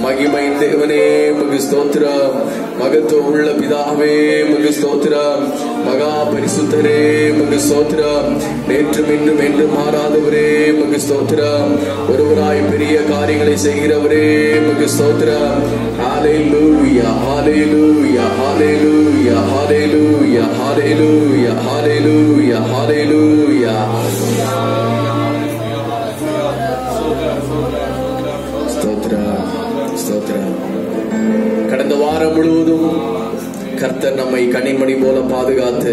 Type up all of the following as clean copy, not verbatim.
மகிமை தேவனே உமக்கு ஸ்தோத்திரம். மகத்துவம் உள்ள பிதாவே உமக்கு ஸ்தோத்திரம். மகா பரிசுத்தரே உமக்கு ஸ்தோத்திரம். நேற்றும் இன்றும் என்றும் மாறாதவரே உமக்கு ஸ்தோத்திரம். ஒருவராய் பெரிய காரியங்களை செய்கிறவரே உமக்கு ஸ்தோத்திரம். ஹல்லேலூயா ஹல்லேலூயா ஹல்லேலூயா ஹல்லேலூயா ஹல்லேலூயா ஹல்லேலூயா ஹல்லேலூயா. கடந்த வாரம் முழுவதும் கர்த்தர் நம்மை கனிமணி போல பாதுகாத்து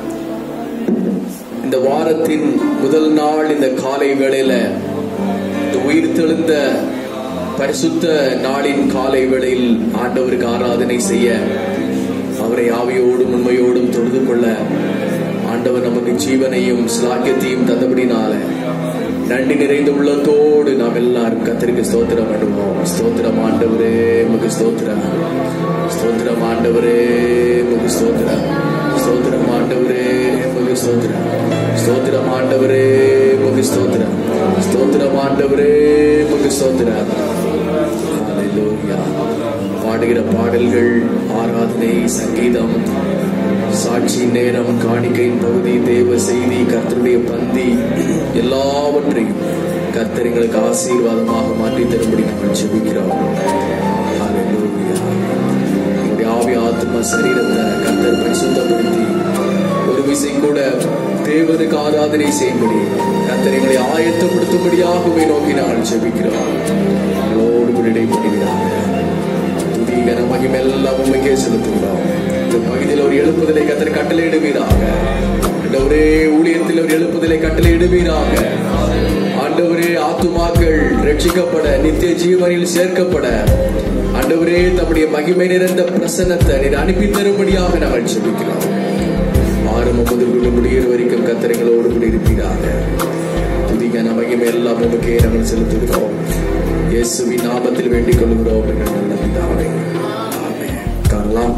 இந்த வாரத்தின் முதல் நாள் இந்த காலை வேளையில உயிர் தெழுந்த பரிசுத்த நாளின் காலை வேளையில் ஆண்டவருக்கு ஆராதனை செய்ய, அவரை ஆவியோடும் உண்மையோடும் தொழுது கொள்ள ஆண்டவர் நமக்கு ஜீவனையும் ஸ்லாக்கியத்தையும் தந்தபடினால நன்றி நிறைந்த உள்ளத்தோடு நாம் எல்லாரும் கர்த்தருக்கு ஸ்தோத்திரம் பண்ணுவோம். ஸ்தோத்திரம் ஆண்டவரே உமக்கு ஸ்தோத்திரம். ஸ்தோத்திரம் ஆண்டவரே உமக்கு ஸ்தோத்திரம். ஸ்தோத்திரம் ஆண்டவரே உமக்கு ஸ்தோத்திரம். ஸ்தோத்திரம் ஆண்டவரே உமக்கு ஸ்தோத்திரம். ஸ்தோத்திரம் ஆண்டவரே உமக்கு ஸ்தோத்திரம். ஹல்லேலூயா. பாடுகிற பாடல்கள், ஆராதனை, சங்கீதம், சாட்சி நேரம், காணிக்கையின் பகுதி, தேவ செய்தி, கர்த்தருடைய பந்தி எல்லாவற்றையும் கர்த்தர் எங்களுக்கு ஆசீர்வாதமாக மாற்றி தரும்படி நாங்கள் ஜெபிக்கிறோம். ஹல்லேலூயா. நம்முடைய ஆவி ஆத்மா சரீரத்தை கர்த்தர் பரிசுத்தப்படுத்தி ஒரு விசை கூட தேவனுக்கு ஆராதனை செய்யும்படி கர்த்தர் எங்களை ஆயத்தப்படுத்தும்படியாக நோக்கி நாங்கள் ஜெபிக்கிறோம். எங்களோடு கூட இடைப்படுகிறாங்க. துதி கன மகிமை எல்லாம் உண்மைக்கே செலுத்துகிறோம். இந்த பகுதியில் ஒரு எழுப்புதலை கர்த்தர் கட்டளையிடுவீராக. ஆண்டவரே, ஊழியத்தில் ஒரு எழுப்புதலை கட்டளையிடுவீராக. ஆண்டவரே, ஆத்துமாக்கள் ரட்சிக்கப்பட, நித்திய ஜீவனில் சேர்க்கப்பட ஆண்டவரே தம்முடைய மகிமை நிறைந்த பிரசன்னத்தை நீர் அனுப்பி தரும்படியாக நாங்கள் ஜெபிக்கிறோம். ஆரம்பம் முதல் முடிகிற வரைக்கும் கர்த்தர் எங்களோடு கூட இருப்பீராக. துதி கன மகிமை எல்லாம் உமக்கே நாங்கள் செலுத்துகிறோம். இயேசுவின் நாமத்தில் வேண்டிக் கொள்கிறோம் எங்கள் நல்ல பிதாவே. ஆமென். காணலாம்.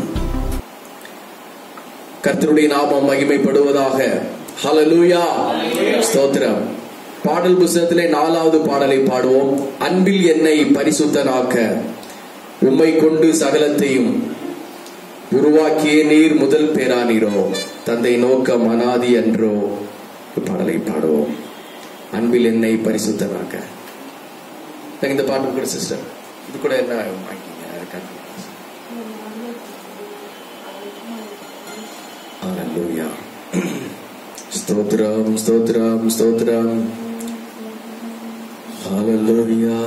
கர்த்தருடைய நாமம் மகிமைப்படுவதாக. ஹல்லேலூயா. ஸ்தோத்திரம். பாடல் புத்தகத்திலே 4வது பாடலை பாடுவோம். அன்பில் என்னை பரிசுத்தனாக்க உம்மை கொண்டு சகலத்தையும் உருவாக்கிய நீர் முதல் பேரானீரோ, தந்தை நோக்கம் அனாதி என்றோ. பாடலை பாடுவோம். அன்பில் என்னை பரிசுத்தனாக்க. இந்த பாட்டு கூட சிஸ்டர் இது கூட என்ன ஹல்லேலூயா. ஸ்தோத்திரம் ஸ்தோத்திரம் ஸ்தோத்திரம். ஹல்லேலூயா.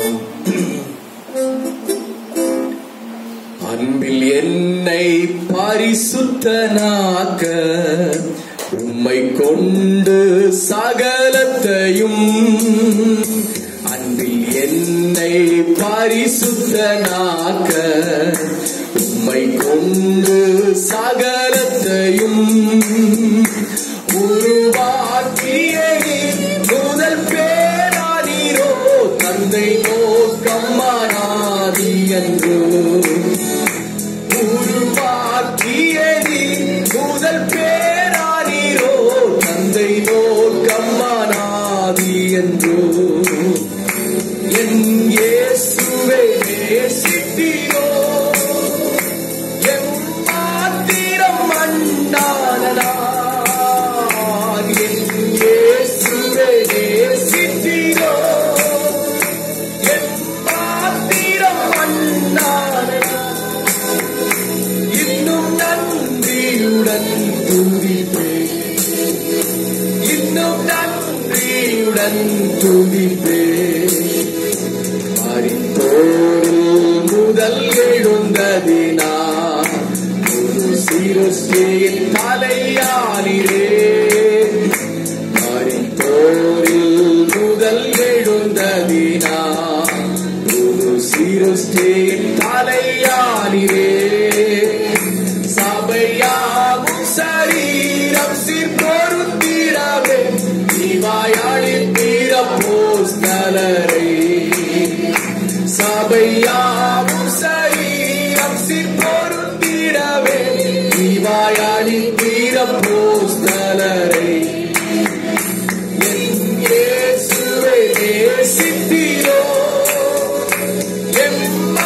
அன்பில் என்னை பரிசுத்தனாக்க உம்மை கொண்டு சகலத்தையும். அன்பில் என்னை பரிசுத்தனாக்க உம்மை கொண்டு சகலத்தையும் உருவாக்கிய முதல் பேரானீரோ, தந்தை நோக்கம் அனாதி என்றோ. உருவாக்கிய முதல் பேரானீரோ, தந்தை நோக்கம் அனாதி என்றோ. என் இயேசுவே நேசித்தீரோ, எம்மாத்திரம் அண்ணானனா. என் இயேசுவே நேசித்தீரோ, எம்மாத்திரம் அண்ணானனா. இன்னும் நன்றியுடன் துதிப்பேன், இன்னும் நன்றியுடன் துதிப்பேன். மரித்தோரில் முதல் எழுந்ததினா ஒரு சிருஷ்டியின் தலையானீரே. மரித்தோரில் முதல் எழுந்ததினா ஒரு சிருஷ்டியின் தலையானீரே. சபையாகும் சரீரம் சீர்பொருந்திடவே நீவாயாளின் அப்போஸ்தலரை. சபையாவும் சரீரம் சீர்பொருந்திடவே நீவாயாளின் அப்போஸ்தலரை. என் இயேசுவை நேசித்தீரோ, எம்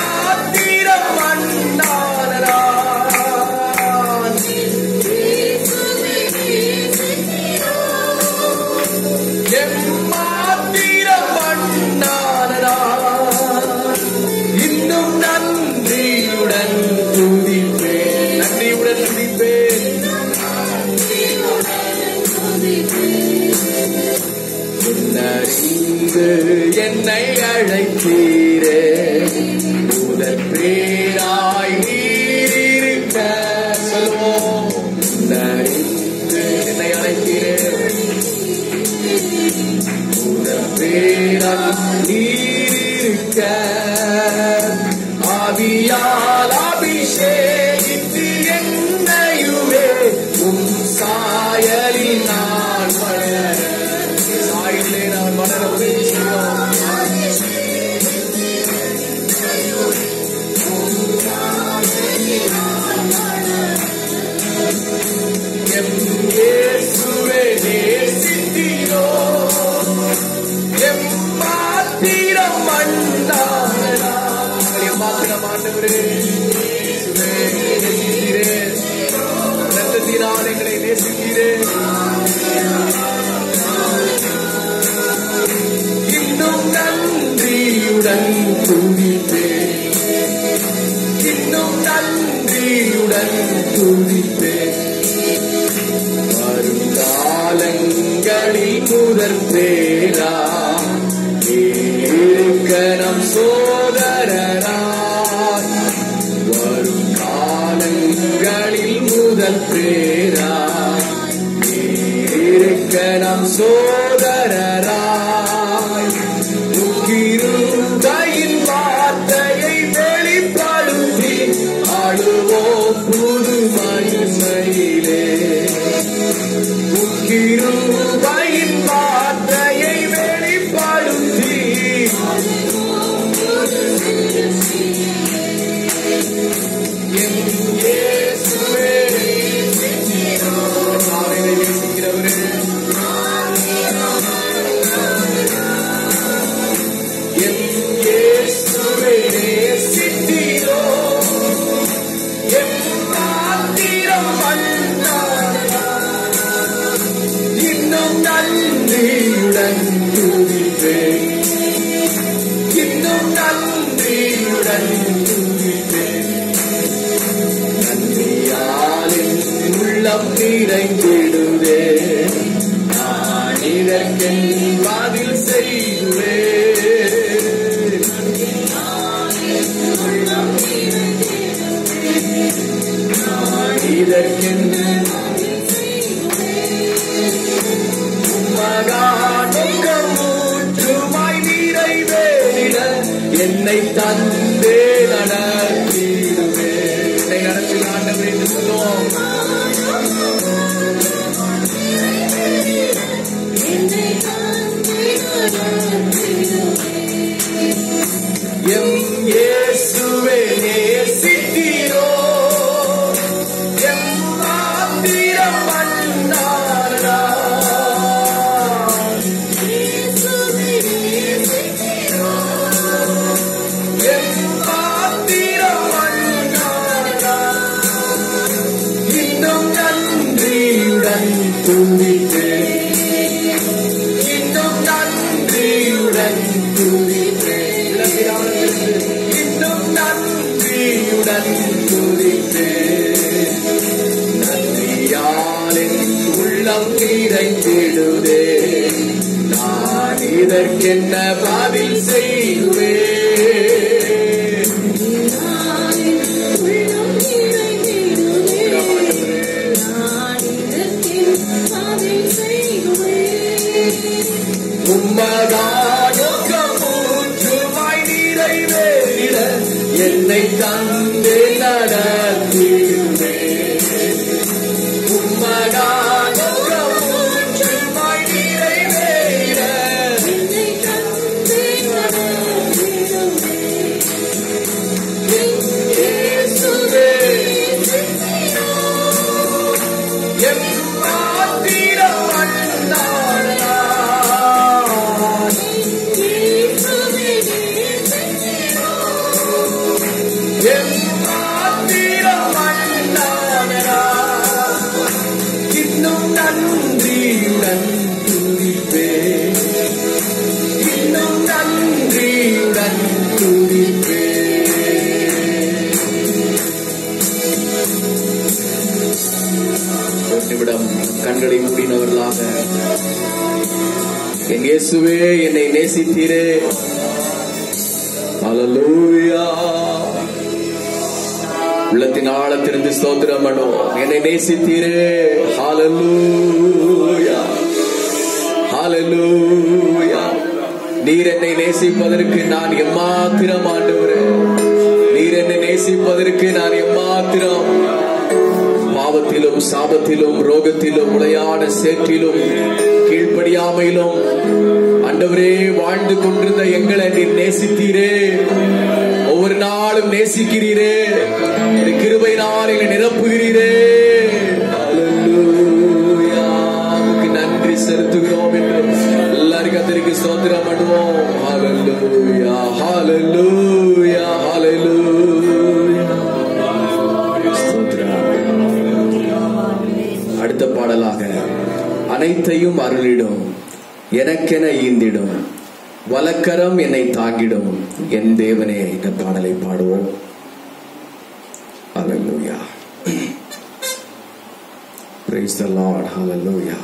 ஆண்டவரே, நேசித்தீரே, ரத்தத்தினால் எங்களை நேசித்தீரே. இன்னும் நன்றியுடன் துதிப்பேன், இன்னும் நன்றியுடன் துதிப்பேன். வருங்காலங்களில் முதற் பேரா இருக்க நம் சோதரரா. வருங்காலங்களில் முதல் பேரா இருக்க நம் சோதரராய். கிருபையின் வார்த்தையை வெளிப்படுத்தி ஆளுவோம் புது மகிமையிலே. கிருபையின் வார்த்தையை வெளிப்படுத்தி என் இயேசுவே, அவரை நேசிக்கிறவரே, என் இயேசுவே நேசித்தீரோ, என் மாத்திரம் வந்தாரா. இன்னும் நன்றியுடன் துதிப்பேன், இன்னும் நன்றியுடன் துதிப்பேன். நன்றியால் என் உள்ளம் நிறைந்திடுவே, நான் இதற்கென் பதில் செய்வேன். நான் இதற்கென் மூச்சுமாய் நிறைவேறிட என்னை தந்தே நடத்திடுவே. என்னை நடத்தி ஆண்டவரே என்று சொல்லுவோம். எம் இயேசுவே நேசித்தீரோ, எம் மாத்திரம் வந்தாரா. இன்னும் நன்றியுடன் துதிப்பேன், இன்னும் நன்றியுடன் துதிப்பேன். இன்னும் நன்றியுடன் துதிப்பேன். நன்றியால் என் உள்ளம் நிறைந்திடுவே, நான் இதற்கென்ன பதில் செய்வேன். மூச்சுமாய் நிறைவேறிட என்னை தந்தே நடத்திடுவே. மூச்சுமாய் நிறைவேறிட இயேசுவே எம் மாத்திரம் வந்தாரா. இன்னும் நன்றியுடன் துதிப்பேன், இன்னும் நன்றியுடன் துதிப்பேன். ஒரு நிமிடம் கண்களை மூடினவர்களாக, என் இயேசுவே என்னை நேசித்தீரே, ஹல்லேலூயா. உள்ளத்தின் ஆழத்திலிருந்து ஸ்தோத்திரம் பண்ணுவோம். என்னை நேசித்தீரே, ஹல்லேலூயா, ஹல்லேலூயா. நீர் என்னை நேசிப்பதற்கு நான் எம்மாத்திரம் ஆண்டவரே, நீர் என்னை நேசிப்பதற்கு நான் எம்மாத்திரம். பாவத்திலும் சாபத்திலும் ரோகத்திலும் உளையான சேற்றிலும் கீழ்ப்படியாமையிலும் ஆண்டவரே வாழ்ந்து கொண்டிருந்த எங்களை நீர் நேசித்தீரே, ஒவ்வொரு நாளும் நேசிக்கிறீரே, கிருபையினால் எங்களை நிரப்புகிறீரே. ஹல்லேலூயா, உமக்கு நன்றி செலுத்துகிறோம் என்று எல்லாரும் கர்த்தருக்கு ஸ்தோத்திரம் பண்ணுவோம். ஹல்லேலூயா, ஹல்லேலூயா, ஹல்லேலூயா. அனைத்தையும் அருளிடும், எனக்கென ஈந்திடும், வலக்கரம் என்னை தாங்கிடும் என் தேவனே. இந்த பாடலை பாடுவோம். ஹல்லேலூயா. Praise the Lord. Hallelujah.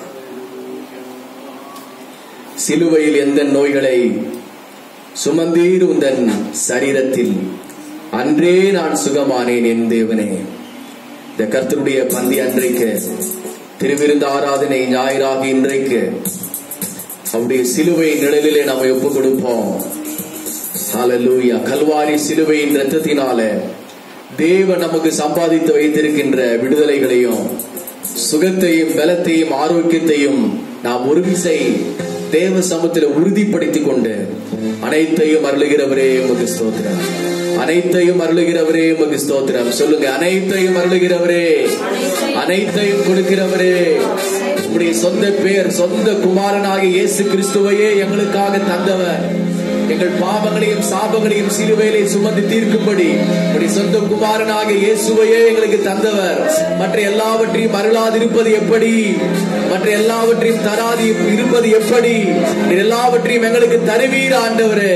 சிலுவையில் எந்த நோய்களை சுமந்தீர் உந்தன் சரீரத்தில், அன்றே நான் சுகமானேன் என் தேவனே. இந்த கர்த்தருடைய பந்தி அன்றைக்கு, திருவிருந்து ஆராதனை ஞாயிறாகி இன்றைக்கு அவருடைய சிலுவை நிழலிலே நாம் ஒப்புக் கொடுப்போம். ஹல்லேலூயா. கல்வாரி சிலுவையின் இரத்தத்தினால தேவன் நமக்கு சம்பாதித்து வைத்திருக்கின்ற விடுதலைகளையும் சுகத்தையும் பலத்தையும் ஆரோக்கியத்தையும் நாம் ஒரு விசை தேவ சமூகத்தில் உறுதிப்படுத்திக் கொண்டு, அனைத்தையும் அருளுகிறவரே உமக்கு ஸ்தோத்திரம், அனைத்தையும் அருளுகிறவரே உமக்கு ஸ்தோத்திரம். சொல்லுங்க, அனைத்தையும் அருளுகிறவரே, அனைத்தையும் கொடுக்கிறவரே. உம்முடைய சொந்த பேர், சொந்த குமாரனாகிய இயேசு கிறிஸ்துவையே எங்களுக்காக தந்தவர். எங்கள் பாவங்களையும் சாபங்களையும் சிலுவையிலே சுமந்து தீர்க்கும்படி உம்முடைய சொந்த குமாரனாகிய இயேசுவையே எங்களுக்கு தந்தவர். மற்ற எல்லாவற்றையும் அருளாதிருப்பது எப்படி? மற்ற எல்லாவற்றையும் தராது இருப்பது எப்படி? எல்லாவற்றையும் எங்களுக்கு தருவீர் ஆண்டவரே.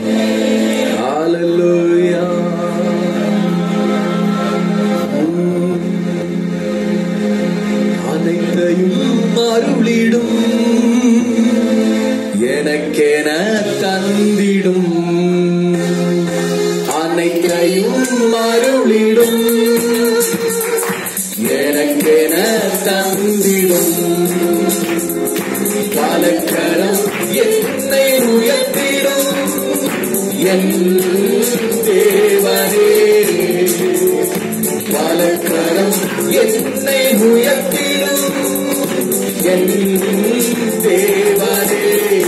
ஹல்லேலூயா. அனைத்தையும் அருளிடும், எனக்கென தந்திடும், அனைத்தையும் அருளிடும், எனக்கென தந்திடும், வலக்கரம் என்னை உயர்த்திடும் என் தேவனே. வலக்கரம் என்னை உயர்த்திடும் என் தேவனே.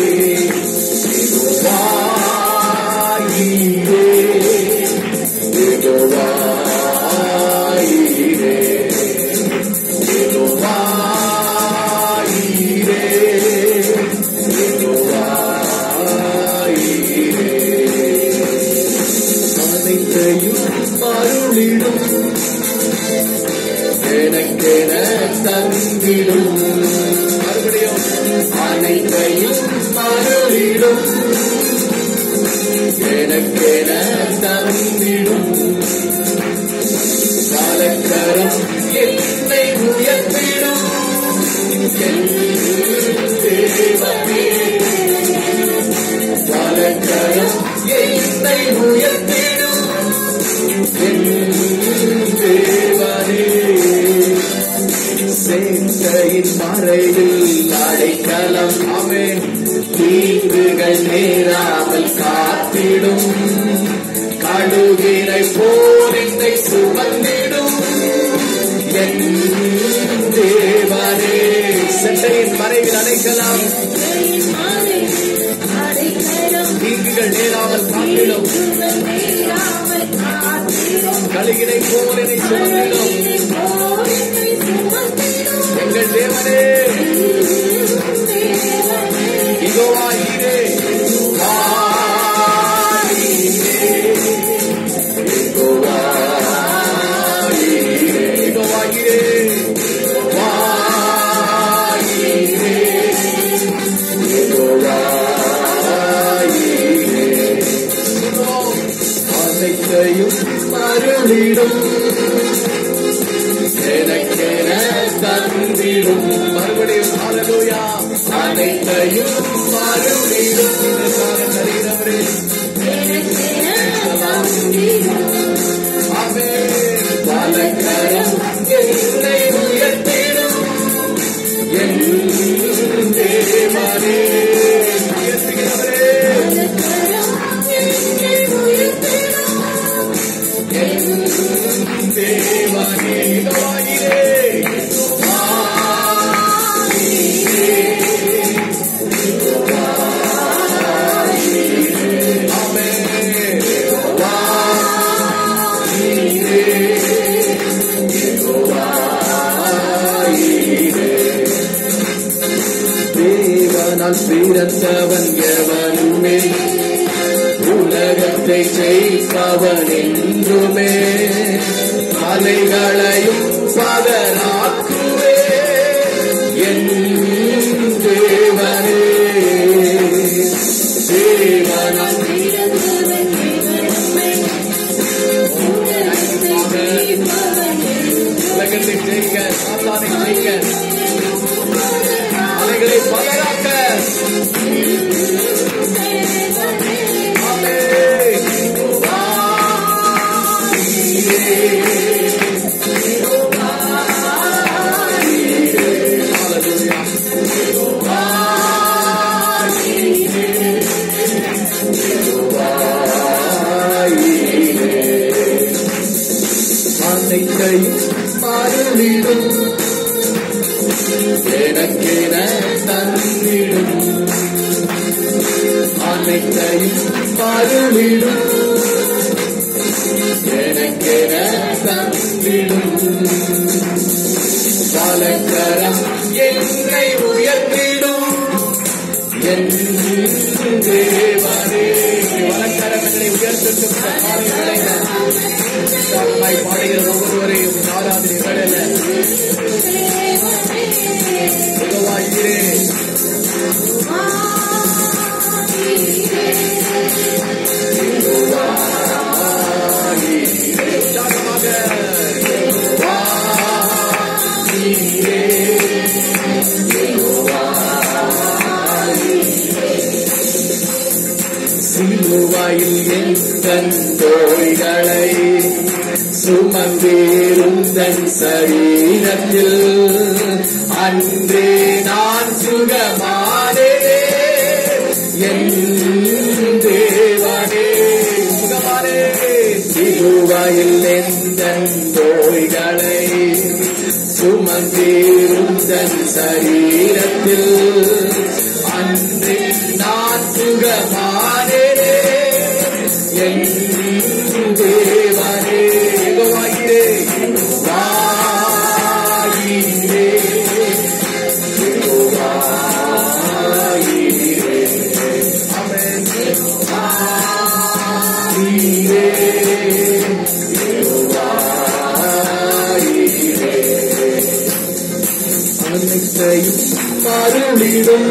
எனக்கென தந்திடும், மறுபடியும் அனைத்தையும் அருளிடும், எனக்கென தந்திடும், வலக்கரம் என்னை உயர்த்திடும் என் தேவனே. வலக்கரம் என்னை உயர்த்திடும் என் தேவனே. சேட்டையின் மறைவில் அடைக்கலம், ஆமென். தீங்குகள் நேராமல் காத்திடும், கழுகினை போல் என்னை சுமந்திடும் என் தேவனே. சேட்டையின் மறைவில் அடைக்கலம், தீங்குகள் நேராமல் காத்திடும், கழுகினை போல் என்னை சுமந்திடும் எங்கள் தேவனே. யெகோவா ஈரே, யெகோவா ஈரே, யெகோவா ஈரே, யெகோவா ஈரே. அனைத்தையும் அருளிடும், எனக்கென தந்திடும், மறுபடியும் ஹல்லேலூயா. அனைத்தையும் அருளிடும், தருகிறவரே, ஆமென். வலக்கரம் என்னை உயர்த்திடும் என் தேவனே. உயர்த்துகிறவரே, என் தேவனே. தேவனால் பிறந்தவன் எவனுமே, உலகத்தை ஜெயிப்பவன் என்றுமே, மலைகளையும் பதராக்குவே என் அருளிடும் எனக்கென தந்திடும் அனைத்தையும் அருளிடும் எனக்கென தந்திடும் வலக்கரம் என்னை உயர்த்திடும் என் தேவனே. வலக்கரம் என்னை உயர்த்தட்டும். பாடுகிற ஒவ்வொருவரையும் ஆராதனை கடல உதவாகிறே. சிலுவையில் என் தோள்களை சுமந்தேருந்தன் சரீரத்தில் அன்றே நான் சுகமானேனே என் தேவனே. சுகமானே. சிலுவையில் என் தோள்களை சுமந்தேருந்தன் சரீரத்தில் அன்றே நான் சுகமானேனே என் தேவனே. வாயிரே வாயிரே வாயிரே ஆமென். வாயிரே வாயிரே அனைத்தையும் அருளிடும்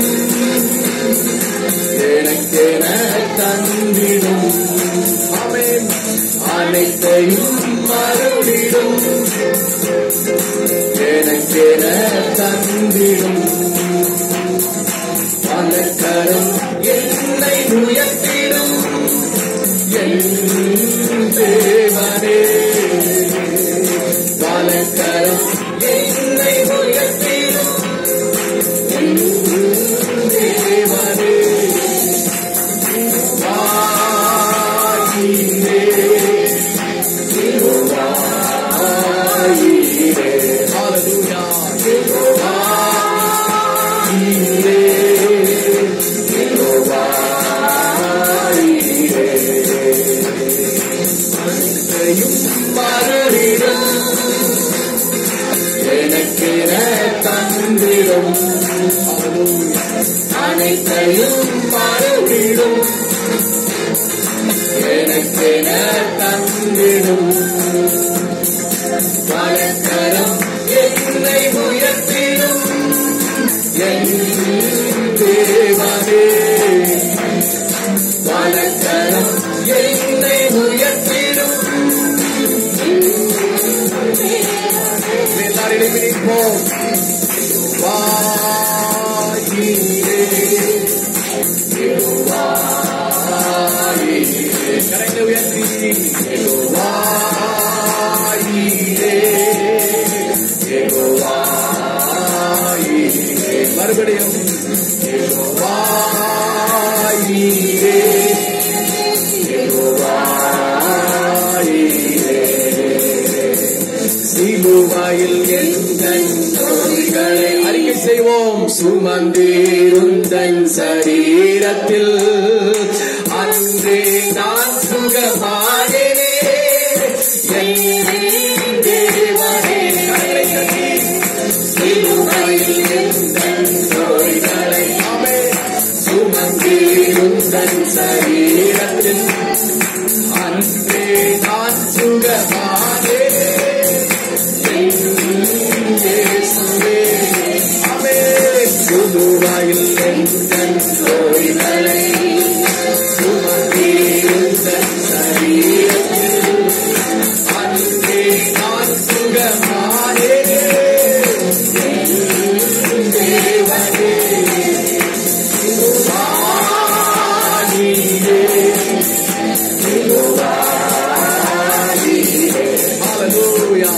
எனக்கென தந்திடும். ஆமென். அனைத்தையும் அருளிடும் எனக்கென தந்திடும் வலக்கரம் என்னை உயர்த்திடும் என் தேவனே. வலக்கரம் என்னை உயர்த்திடும் என் தேவனே. எனக்கென தந்திடும் அனைத்தையும் மறுவிடும் எனக்கென தந்திடும் வலக்கரம் என்னை உயர்த்திடும் என் தேவனே. வலக்கரம் என்னை உயர்த்திடும். எல்லாரிலும் இருப்போம். வாயிரே வாயிரே கரைந்து உயர்த்தி வாயிரே வாயிரே மறுபடியும் வாயிரே வாயிரே. சிலுவையில் என் தோள்களை அறிக்கை செய்வோம். சுமந்தேருந்தன் சரீரத்தில் அன்றே நான் சுகமானேனே என் தேவனே. சிலுவையில் என் தோள்களை சுமந்தேருந்தன் சரீரத்தில் அன்றே நான் சுகமானேனே சிலுவையில் என் தோள்களை சுமந்தேருந்தன் சரீரத்தில் அன்றே நான் சுகமானேனே என் தேவனே. வாயிரே வாயிரே ஹல்லேலூயா.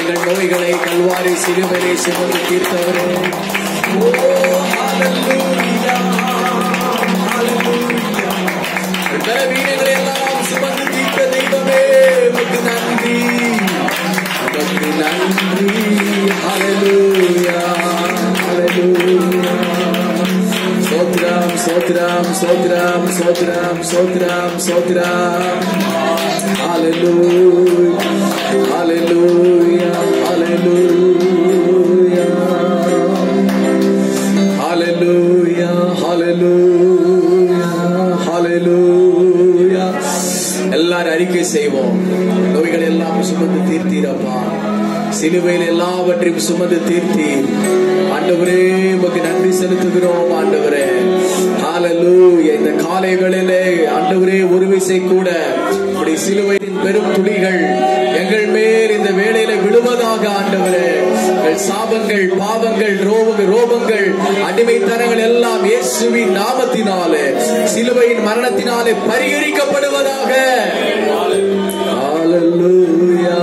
எங்கள் நோய்களை கல்வாரி சிலுவையிலே சுமந்து தீர்த்தவரே. ஓ ஹalleluya ஹalleluya. பலவீனங்களை எல்லாம் சுமந்து தீர்த்த தெய்வமே உமக்கு நன்றி, உமக்கு நன்றி. ஹalleluya ஹalleluya. சோத்ரம் சோத்ரம் சோத்ரம் சோத்ரம் சோத்ரம் சோத்ரம். ஹalleluya ஹalleluya ஹalleluya ஹalleluya ஹalleluya ஹalleluya. எல்லாரும் அறிக்கை செய்வோம். நோய்கள் எல்லாம் சுமந்து தீர்த்தீரப்பா, சிலுவையில் எல்லாவற்றையும் சுமந்து தீர்த்தீர். ஆண்டவரே உமக்கு நன்றி செலுத்துகிறோம். ஆண்டவரே ஹalleluya. இந்த காலை வேளையிலே ஆண்டவரே ஒரு விசை கூட உம்முடைய சிலுவையின் பெரும் துளிகள் எங்கள் மேல் இந்த வேளையில விழுவதாக. ஆண்டவரே எங்கள் சாபங்கள், பாவங்கள், ரோபங்கள், அடிமைத்தனங்கள் எல்லாம் இயேசுவின் நாமத்தினாலே, சிலுவையின் மரணத்தினாலே பரிகரிக்கப்படுவதாக. ஹalleluya.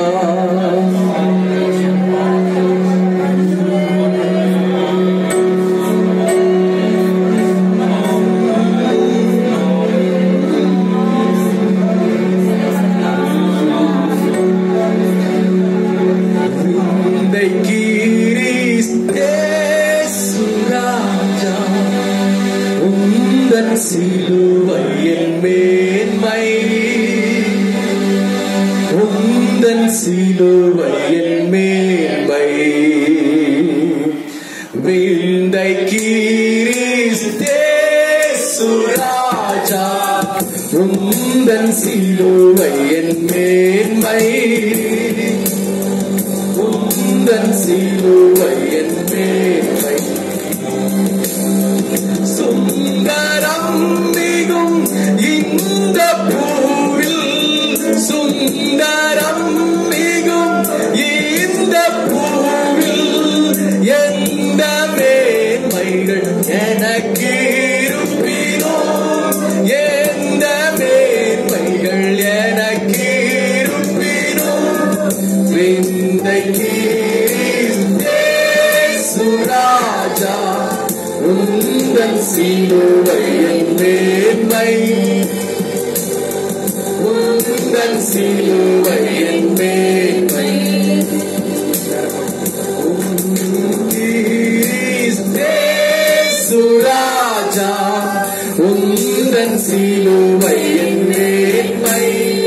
சிலுவையின் மேன்மை, உந்தன் சிலுவையின் மேன்மை, விந்தை கிறிஸ்தேசு ராஜா, உந்தன் சிலுவையின் மேன்மை, உந்தன் சிலுவையின் மேன்மை. சுந்தரம் மிகும் இந்த பூவில், சுந்தரம் மிகும் இந்த பூவில், எந்த மேன்மைகள் எனக்கு இருப்பினோ, எந்த மேன்மைகள் எனக்கு இருப்பினோ, விந்தை கிறிஸ்தேசு ராஜா, உந்தன் சிலுவையின் மேன்மை, உந்தன் சிலுவையின் மேன்மை, கிறிஸ்தேசு ராஜா, உந்தன் சிலுவையின் மேன்மை,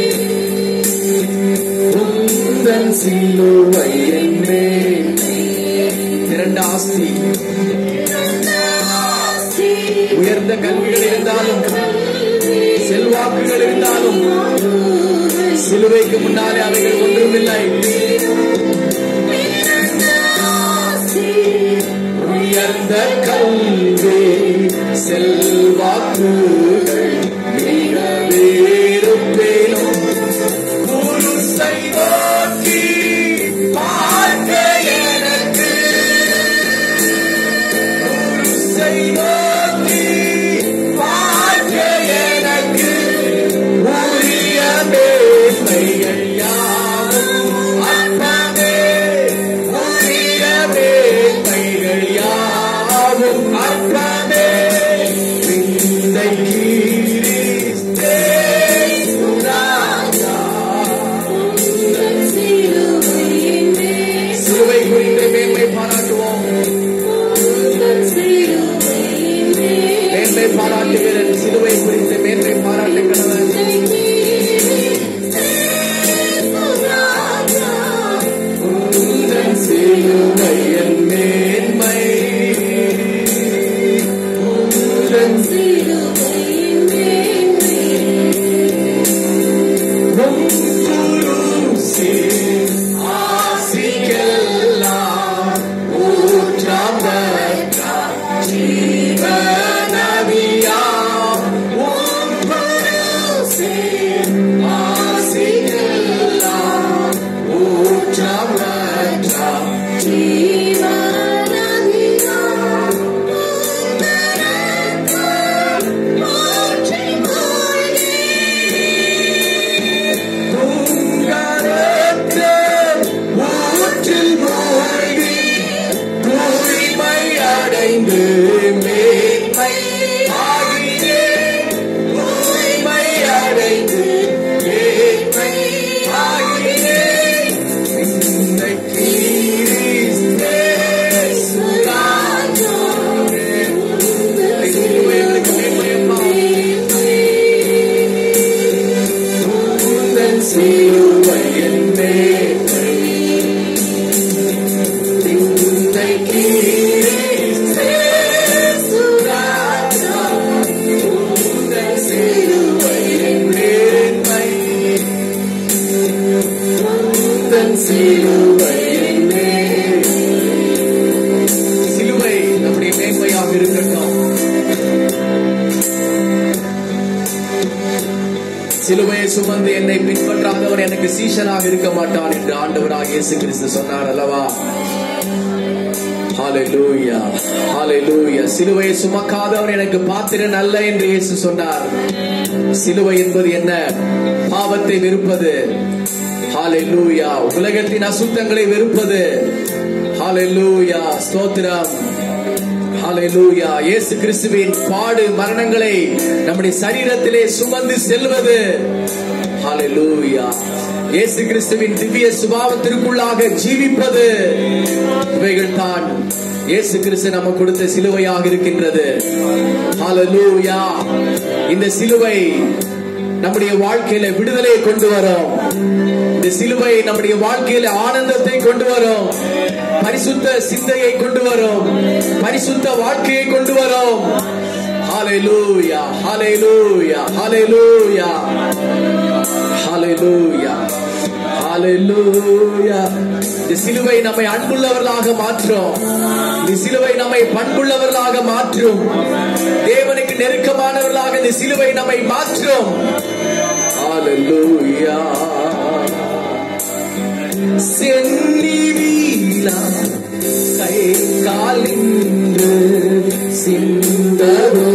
உந்தன் சிலுவையின் மேன்மை. இரண்டு ஆஸ்தி, உயர்ந்த கல்விகள் இருந்தாலும், செல்வாக்குகள் இருந்தாலும், சிலுவைக்கு முன்னாலே அவைகள் ஒன்றுமில்லை. உயர்ந்த கல்வி, செல்வாக்குகள் வேறுபேனும், குருசை நோக்கி பார்க்க எனக்கு, குருசை நோக்கி பார்க்க எனக்கு, உரிய மேன்மைகள் யாவும் அற்பமே, உரிய மேன்மைகள் யாவும் அற்பமே, விந்தை கிறிஸ்தேசு ராஜா, சிலுவை குறித்த மேன்மை பாராட்டுவோம். மேன்மை பாராட்டுகிறேன், சிலுவை குறித்த மேன்மை பாராட்டுகிறவன். உந்தன் சிலுவையின் மேன்மை, உந்தன் சிலுவையின் மேன்மை, குருசி ஆசிக்கெல்லாம் ஊற்றாம் ஜீவநதியா, குருசி ஆசிக்கெல்லாம் ஊற்றாம் ஜீவநதியா, துங்கா சிலுவையின் மேன்மை இன்றைக்கு இயேசுராஜா உந்தன் சிலுவையின் மேன்மை உந்தன் சிலுவையின் மேன்மை. சிலுவை நம்முடைய மேன்மையாக இருக்கட்டும். சிலுவையை சுமந்து என்னை பின்பற்றாதவர் எனக்கு சீஷனாக இருக்க மாட்டான் என்று ஆண்டவராக இயேசு கிறிஸ்து சொன்னார் அல்லவா? ஹல்லேலூயா, ஹல்லேலூயா. சிலுவையை சுமக்காதவர் எனக்கு பாத்திரன் அல்ல என்று இயேசு சொன்னார். சிலுவை என்பது என்ன? பாவத்தை வெறுப்பது. ஹல்லேலூயா. உலகத்தின் அசுத்தங்களை வெறுப்பது. ஹல்லேலூயா, ஸ்தோத்திரம். ஹல்லேலூயா. இயேசு கிறிஸ்துவின் பாடு மரணங்களை நம்முடைய சரீரத்திலே சுமந்து செல்வது. ஹல்லேலூயா. இயேசு கிறிஸ்துவின் திவ்ய சுபாவத்திற்குள்ளாக ஜீவிப்பது. இவைகள் தான் இயேசு கிறிஸ்து நமக்கு கொடுத்த சிலுவையாக இருக்கின்றது. ஹல்லேலூயா. இந்த சிலுவை நம்முடைய வாழ்க்கையில விடுதலையை கொண்டு வரும். இந்த சிலுவை நம்முடைய வாழ்க்கையில ஆனந்தத்தை கொண்டு வரும். பரிசுத்த சிந்தையை கொண்டு வரும். பரிசுத்த வாழ்க்கையை கொண்டு வரும். ஹல்லேலூயா, ஹல்லேலூயா, ஹல்லேலூயா, ஹல்லேலூயா, ஹல்லேலூயா. இந்த சிலுவை நம்மை அன்புள்ளவர்களாக மாற்றும். இந்த சிலுவை நம்மை பண்புள்ளவர்களாக மாற்றும். தேவனுக்கு நெருக்கமானவர்களாக இந்த சிலுவை நம்மை மாற்றும். ஹல்லேலூயா. சென்னி வீலா கை காலின்று சிந்தரோ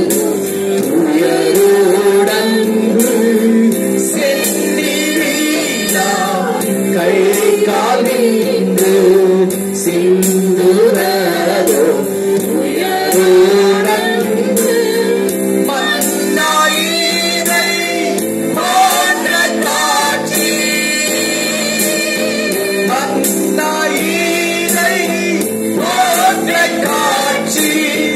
துயரோடன்று சென்னி வீலா கை காலின்று சிந்துரோ துயரோடன்று மன்னாயிரை மாற்ற காட்சி மன்னாயிரை போன்ற காட்சி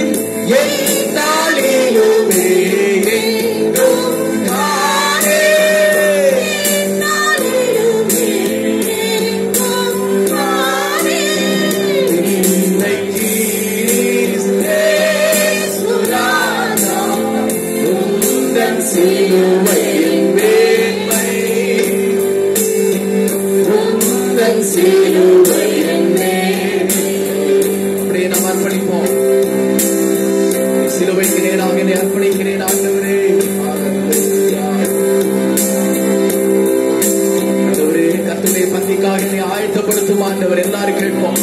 என்னாலிலுமே எங்கும் காணே இன்னைக்கு இயேசுராஜா உந்தன் சிலுவையின் மேன்மை உந்தன் சிலுவையின் மேன்மை. அப்படியே நாம் அர்ப்பணிப்போம். சிலுவைக்கு நேராக என்னை அர்ப்பணிக்கிறேன் ஆண்டவரே. ஆண்டவரே, கர்த்தருடைய பந்திக்காக என்னை ஆயத்தப்படுத்தும் ஆண்டவர். எல்லாரும் கேட்போம்.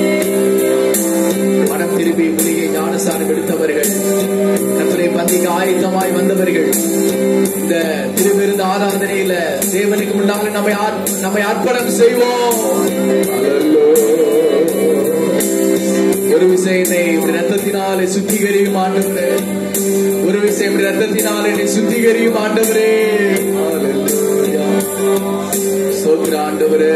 மனம் திரும்பி புதிய ஞானசாரம் எடுத்தவர்கள், கர்த்தருடைய பந்திக்கு ஆயத்தமாய் வந்தவர்கள், இந்த திருவிருந்த ஆராதனையில தேவனுக்கு முன்னாக நம்மை அர்ப்பணம் செய்வோம். ஒரு விஷயத்தை ரத்தத்தினாலே சுத்திகரியும் ஆண்டவரே. ஒரு விஷயம் ரத்தத்தினாலே என்னை சுத்திகரியும் ஆண்டவரே. ஸ்தோத்திர ஆண்டவரே.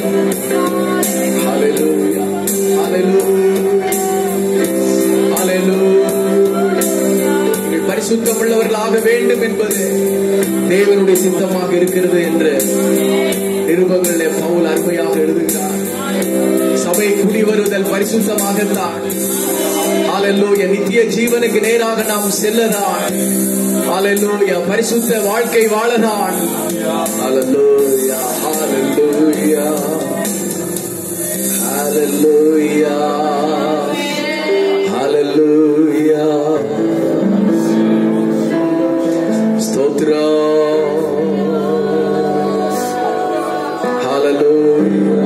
ஹல்லேலூயா, ஹல்லேலூயா, ஹல்லேலூயா. நீங்கள் பரிசுத்தம் உள்ளவர்களாக வேண்டும் என்பது தேவனுடைய சித்தமாக இருக்கிறது என்று நிருபங்களிலே பவுல் அருமையாக எழுதுகிறார். சபை குடி வருதல் பரிசுத்தமாகத்தான். ஹல்லேலூயா. நித்திய ஜீவனுக்கு நேராக நாம் செல்லதான். ஹல்லேலூயா. பரிசுத்த வாழ்க்கை வாழதான். ஹல்லேலூயா, ஹல்லேலூயா, ஹல்லேலூயா, ஹல்லேலூயா. ஸ்தோத்திரம். ஹல்லேலூயா,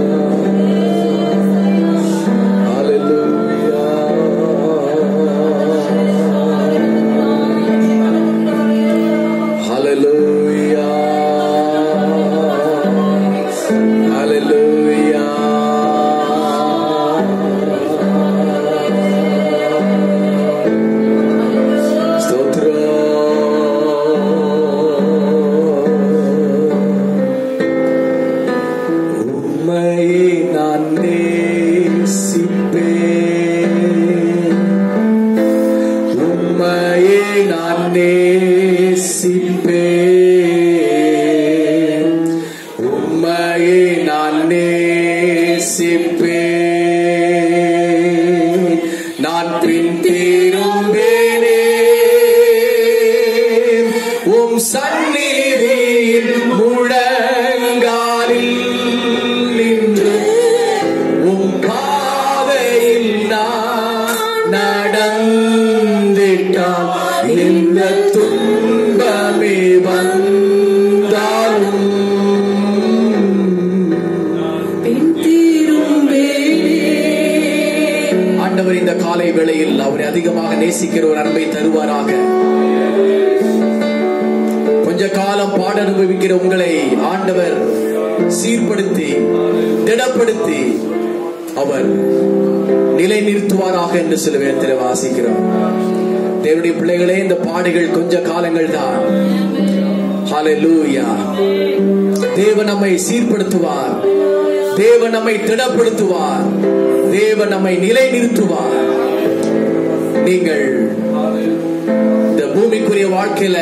ஹல்லேலூயா. ஹல்லேலூயா. நேசிக்கிற ஒரு அன்பை தருவாராக. கொஞ்ச காலம் பாட அனுபவிக்கிற உங்களை ஆண்டவர் சீர்படுத்தி திடப்படுத்தி அவர் நிலை நிறுத்துவாராக என்று சில வேதத்தில் வாசிக்கிறோம். தேவனுடைய பிள்ளைகளே, இந்த பாடுகள் கொஞ்ச காலங்கள் தான். ஹல்லேலூயா. தேவன் நம்மை சீர்படுத்துவார், தேவன் நம்மை திடப்படுத்துவார், தேவன் நம்மை நிலை நிறுத்துவார். நீங்கள் இந்த பூமிக்குரிய வாழ்க்கையில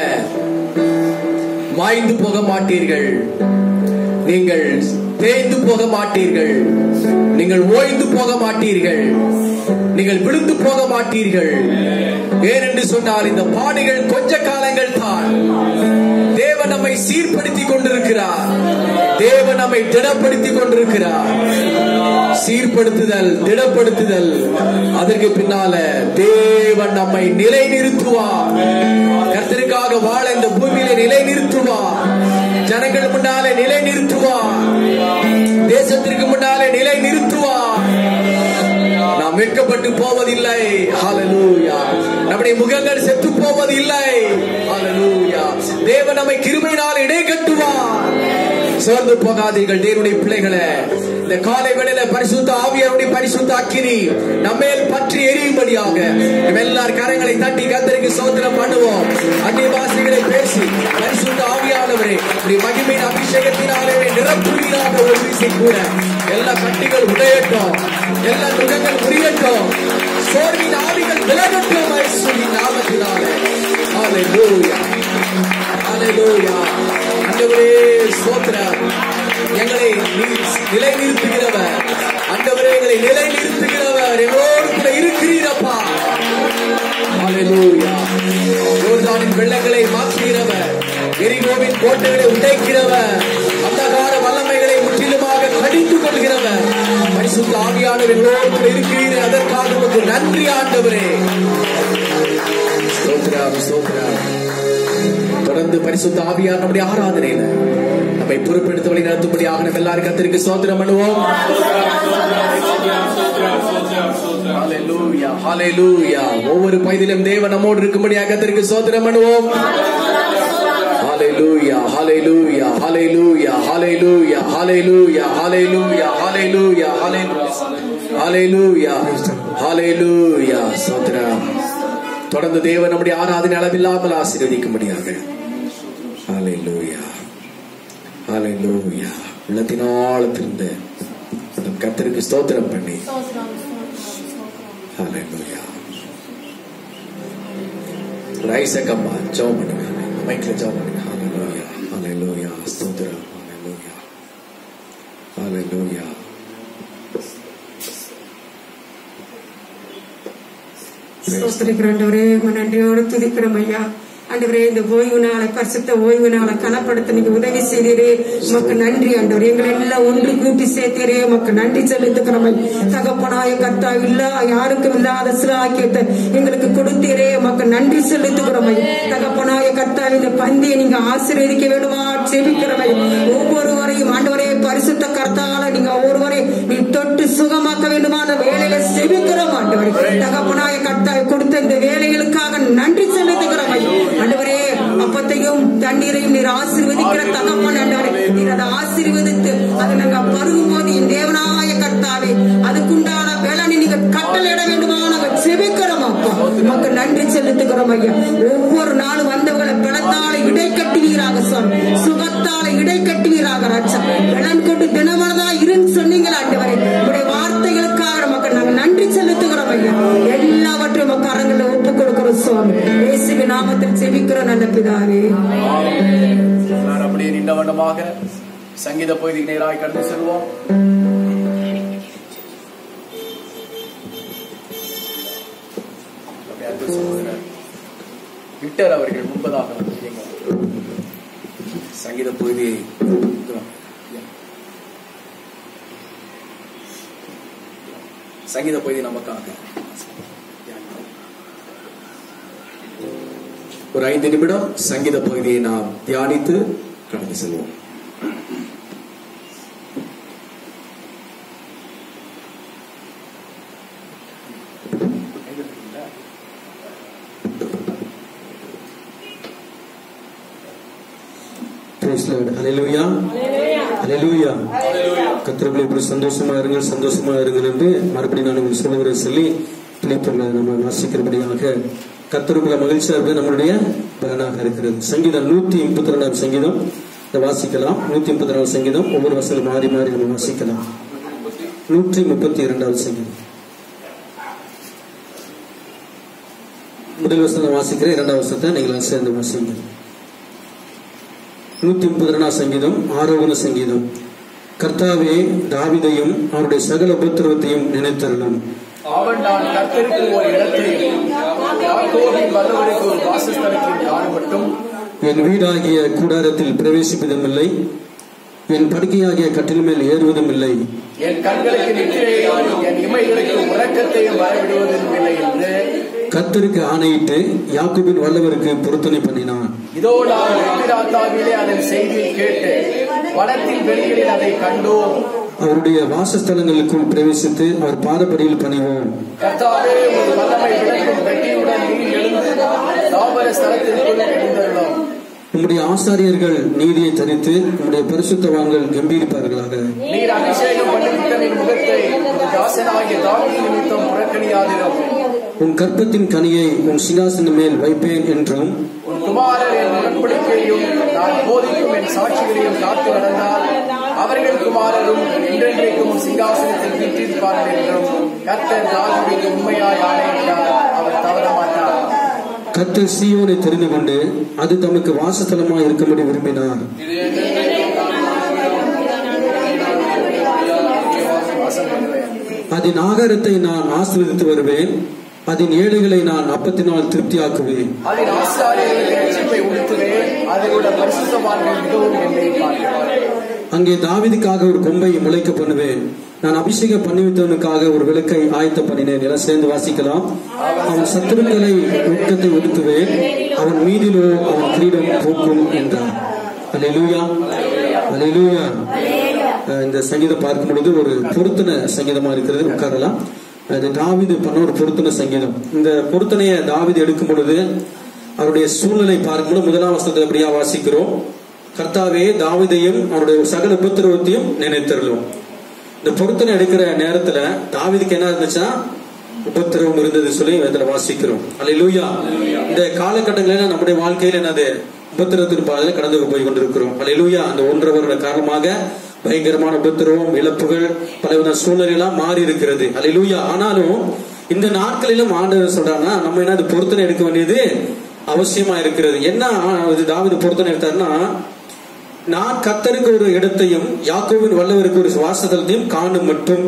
மாய்ந்து போக மாட்டீர்கள், நீங்கள் தேய்ந்து போக மாட்டீர்கள், நீங்கள் ஓய்ந்து போக மாட்டீர்கள், நீங்கள் விழுந்து போக மாட்டீர்கள். ஏனென்று சொன்னால் இந்த பாடுகள் கொஞ்ச காலங்கள் தான். தேவன் நம்மை சீர்படுத்தி கொண்டிருக்கிறார், தேவன் நம்மை திடப்படுத்தி கொண்டிருக்கிறார். சீர்படுத்துதல், திடப்படுத்துதல், அதற்கு பின்னால தேவன் நம்மை நிலை நிறுத்துவார். கர்த்தருக்காக வாழ இந்த பூமியில நிலை நிறுத்துவார், ஜனங்கள் முன்னாலே நிலை நிறுத்துவார், தேசத்திற்கு முன்னாலே நிலை நிறுத்துவார். நாம் வெட்கப்பட்டு போவதில்லை. ஹல்லேலூயா. நம்முடைய முகங்கள் செத்து போவதில்லை. ஹல்லேலூயா. தேவன் நம்மை கிருபையினால் இடை கட்டுவார். சோர்ந்து போகாதீர்கள் தேவனுடைய பிள்ளைகளே. இந்த காலை வேளையில பரிசுத்த ஆவியாருடைய பரிசுத்த அக்கினி நம்மேல் பற்றி எரியும்படியாக எல்லார் கரங்களை தட்டி கர்த்தருக்கு ஸ்தோத்திரம் பண்ணுவோம். அந்நிய பாஷைகளை பேசி பரிசுத்த ஆவியானவரே மகிமையின் அபிஷேகத்தினாலே நிரப்புவீராக ஒரு வீசை கூட எல்லா கட்டிகள் உடையட்டும், எல்லா முகங்கள் முறியட்டும், சோர்வின் ஆவிகள் விலகட்டும் இயேசுவின் நாமத்தினாலே. ஹல்லேலூயா. ஹல்லேலூயா. ஆண்டவரே ஸ்தோத்திரம். எங்களை நிலை நிறுத்துகிறவர், ஆண்டவரே எங்களை நிலை நிறுத்துகிறவர், எங்களோடு கூட இருக்கிறீரப்பா. ஹல்லேலூயா. யோர்தானின் வெள்ளங்களை மாற்றுகிறவர், எரிகோவின் கோட்டைகளை உடைக்கிறவர், அந்தகார வல்லமைகளை முற்றிலுமாக கடிந்து கொள்கிறவர். பரிசுத்த ஆவியானவர் எங்களோடு கூட இருக்கிறீர்கள், அதற்காக உங்களுக்கு நன்றி ஆண்டவரே. ஸ்தோத்திரம், ஸ்தோத்திரம். தொடர்ந்து பரிசுத்த ஆவியார் நம்முடைய ஆராதனையில நம்மை பொறுப்பெடுத்து வழி நடத்தும்படியாக நம்ம எல்லாரும் கர்த்தருக்கு ஸ்தோத்திரம் பண்ணுவோம். ஹல்லேலூயா. ஹல்லேலூயா. ஒவ்வொரு பகுதியிலும் தேவன் நம்மோடு இருக்கும்படியாக கர்த்தருக்கு ஸ்தோத்திரம் பண்ணுவோம். ஹல்லேலூயா. ஹல்லேலூயா. ஹல்லேலூயா. ஹல்லேலூயா. ஹல்லேலூயா. ஹல்லேலூயா. ஹல்லேலூயா. ஹல்லேலூயா. ஹல்லேலூயா. ஸ்தோத்திரம். தொடர்ந்து தேவன் நம்முடைய ஆராதனை அளவில்லாமல் ஆசீர்வதிக்கும்படியாக. ஹல்லேலூயா. ஹல்லேலூயா. உள்ளத்தினாலத்திலிருந்து நம் கர்த்தருக்கு ஸ்தோத்திரம் பண்ணி ஹல்லேலூயா. ரைசக்கம்மா ஜெபம் பண்ணுங்க, மைக்ல ஜெபம் பண்ணுங்க. ஹல்லேலூயா. ஹல்லேலூயா. ஸ்தோத்திரம். ஹல்லேலூயா. ஹல்லேலூயா. ஆண்டவரே நன்றியோடு துதிக்கிறோம் ஐயா. ஆண்டவரே இந்த ஓய்வு நாளை பரிசுத்த ஓய்வு நாளை கனப்படுத்த நீங்க உதவி செய்தீரே, உமக்கு நன்றி ஆண்டவரே. எங்களை எல்லாம் ஒன்று கூட்டி சேர்த்தீரே, உமக்கு நன்றி செலுத்துக்கிறோம். தகப்பனாய கர்த்தா இல்ல யாருக்கும் இல்லாத சிலாக்கியத்தை எங்களுக்கு கொடுத்தீரே, உமக்கு நன்றி செலுத்துக்கிறோம். தகப்பனாய கர்த்தா இந்த பந்தியை நீங்க ஆசீர்வதிக்க வேண்டுமா செபிக்கிறோம். ஒவ்வொருவரையும் ஆண்டவரே பரிசுத்த கர்த்தால நீங்க ஒவ்வொருவரை நீ தொட்டு சுகமாக்க வேண்டுமான வேலையில செபிக்கிறோம் ஆண்டவரே. தகப்பனாய கர்த்தா கொடுத்த இந்த வேலைகளுக்காக நன்றி செலுத்துகிறோம் ஆண்டவரே. அப்பத்தையும் தண்ணீரையும் நீர் ஆசீர்வதிக்கிற தகப்பன் ஆண்டவரே, நீர் அதை ஆசீர்வதித்து அதை நாங்க பருகும் போது என் தேவனாய கர்த்தாவே அதுக்குண்டான வேளாண் நீங்க கட்டளையிட வேண்டுமா நாங்க செபிக்கிறோம் அப்பா. நமக்கு நன்றி செலுத்துகிறோம் ஐயா. ஒவ்வொரு நாளும் வந்தவர்களை பலத்தால இடை கட்டுவீராக சொன்ன, சுகத்தால இடை கட்டுவீராக ராஜா. வேளாண் கொண்டு தினமனதா இருன்னு சொன்னீங்களா ஆண்டவரே. உங்களுடைய வார்த்தைகளுக்காக நமக்கு நாங்க நன்றி செலுத்துகிறோம் ஐயா. எல்லாவற்றையும் நமக்கு அரங்களை ஒப்புக் கொடுக்கிறோம் சுவாமி. இயேசுவின் நாமத்தில் செபிக்கிறோம் நல்ல பிதாவே. அப்படியே நின்ற வண்ணமாக சங்கீத பகுதிக்கு நேராக கடந்து செல்வோம். விக்டர் அவர்கள் முன்பதாக சங்கீத பகுதி சங்கீத பகுதி நமக்காக ஒரு 5 நிமிடம் சங்கீத பகுதியை நாம் தியானித்து கடந்து செல்வோம். ஹல்லேலூயா, ஹல்லேலூயா. கர்த்தருக்குள்ளே இப்படி சந்தோஷமா இருங்கள் என்று மறுபடியும் நான் உங்களுக்கு சொல்லுகிறேன் சொல்லி பிழைப்புள்ள நம்ம வாசிக்கிறபடியாக கர்த்தருக்குள்ள மகிழ்ச்சியா இருப்பது நம்மளுடைய பலனாக இருக்கிறது. சங்கீதம் 132 சங்கீதம் வாசிக்கலாம். 132 சங்கீதம் ஒவ்வொரு வசனம் மாறி மாறி நம்ம வாசிக்கலாம். 132 சங்கீதம் முதல் வசனம் வாசிக்கிறேன், இரண்டாவது வசனத்தை நீங்கள் சேர்ந்து வாசிங்க. 132 சங்கீதம் ஆரோகண சங்கீதம். கர்த்தாவே, தாவீதையும் அவருடைய சகல உபத்திரவத்தையும் நினைத்தருளும். அவன் நான் கர்த்தருக்கு ஒரு இடத்தையும் யாக்கோபின் வல்லவருக்கு ஒரு வாசஸ்தலத்தையும் காணப்பட்டும் என் வீடாகிய கூடாரத்தில் பிரவேசிப்பதும் இல்லை, என் படுக்கையாகிய கட்டில் மேல் ஏறுவதும் இல்லை. என் கண்களுக்கு நித்திரையாயும் என் இமைகளுக்கு உறக்கத்தையும் வரவிடுவதும் இல்லை என்று கர்த்தருக்கு ஆணையிட்டு யாக்கோபின் வல்லவருக்கு பொருத்தனை பண்ணினான். இதோ நான் எப்பிராத்தாவிலே அதன் செய்தியை கேட்டு வனத்தின் வெளிகளில் அதை கண்டோம். அவருடைய வாசஸ்தலங்களுக்குள் பிரவேசித்து அவர் பாதப்படியில் பணிவோம். கர்த்தாவே, ஒரு வல்லமை விளக்கும் வெட்டியுடன் நீர் எழுந்து தாவர ஸ்தலத்திற்குள் எழுந்தருளும். உம்முடைய ஆசாரியர்கள் நீதியை தரித்து உம்முடைய பரிசுத்தவான்கள் கம்பீரிப்பார்களாக. நீர் அபிஷேகம் பண்ணிவிட்டனின் முகத்தை தாசனாகிய தாவீது நிமித்தம் புறக்கணியாதிரும். உன் கற்பத்தின் கனியை உன் சிங்காசனம் மேல் வைப்பேன் என்றும் உன் குமாரர் என் உடன்படிக்கையும் நான் போதிக்கும் என் சாட்சிகளையும் காத்து நடந்தால் அவர்கள் குமாரரும் என்றென்றைக்கும் சிங்காசனத்தில் வீற்றிருப்பார்கள் என்றும் கர்த்தர் தாவீதுக்கு உண்மையாய் ஆணையிட்டார். அவர் தவற மாட்டார். கர்த்தர் சீயோனை தெரிந்து கொண்டு அது தமக்கு வாசஸ்தலமாய் இருக்கும்படி விரும்பினார். அதன் ஆகாரத்தை நான் ஆசீர்வதித்து வருவேன், அதன் ஏழைகளை நான் அப்பத்தினால் திருப்தியாக்குவேன். அதன் ஆசாரியர்களுக்கு ரட்சிப்பை உடுத்துவேன், அதிலுள்ள பரிசுத்தவான்கள் மிகவும் எண்ணிப்பார்கள். அங்கே தாவீதுக்காக ஒரு கொம்பை முளைக்க பண்ணுவேன், நான் அபிஷேகம் பண்ணிவித்தவனுக்காக ஒரு விளக்கை ஆயத்த பண்ணினேன். எல்லாம் சேர்ந்து வாசிக்கலாம். அவன் சத்துருக்களை வெட்கத்தை ஒதுக்குவேன், அவன் மீதிலோ அவன் கிரீடம் போக்கும் என்றார். அல்லேலூயா, அல்லேலூயா. இந்த சங்கீதம் பார்க்கும் பொழுது ஒரு பொருத்தன சங்கீதமா இருக்கிறது. உட்காரலாம். இது தாவீது பண்ண ஒரு பொருத்தன சங்கீதம். இந்த பொருத்தனையை தாவீது எடுக்கும் பொழுது அவருடைய சூழ்நிலை பார்க்கும்போது முதலாம் வசனத்தை அப்படியா வாசிக்கிறோம். கர்த்தாவே, தாவீதையும் அவருடைய சகல உபத்திரவத்தையும் நினைத்தருளும். இந்த பொருத்தனை எடுக்கிற நேரத்துல தாவீதுக்கு என்ன இருந்துச்சா? உபத்திரவம் இருந்தது சொல்லி இதுல வாசிக்கிறோம். அல்லேலூயா. இந்த காலகட்டங்களில நம்முடைய வாழ்க்கையில என்னது? உபத்திரவத்தின் பாதையில கடந்து போய் கொண்டிருக்கிறோம். அல்லேலூயா. அந்த 1.5 வருட காரணமாக பயங்கரமான உபத்திரவம், இழப்புகள், பலவித சூழ்நிலையெல்லாம் மாறி இருக்கிறது. அல்லேலூயா. ஆனாலும் இந்த நாட்களிலும் ஆண்டவர் சொல்றாங்கன்னா நம்ம என்ன பொருத்தனை எடுக்க வேண்டியது அவசியமா இருக்கிறது. என்ன தாவீது பொருத்தனை எடுத்தாருன்னா, நான் கர்த்தருக்கு ஒரு இடத்தையும் யாக்கோபின் வல்லவருக்கு ஒரு வாசஸ்தலத்தையும் காணும் மட்டும்.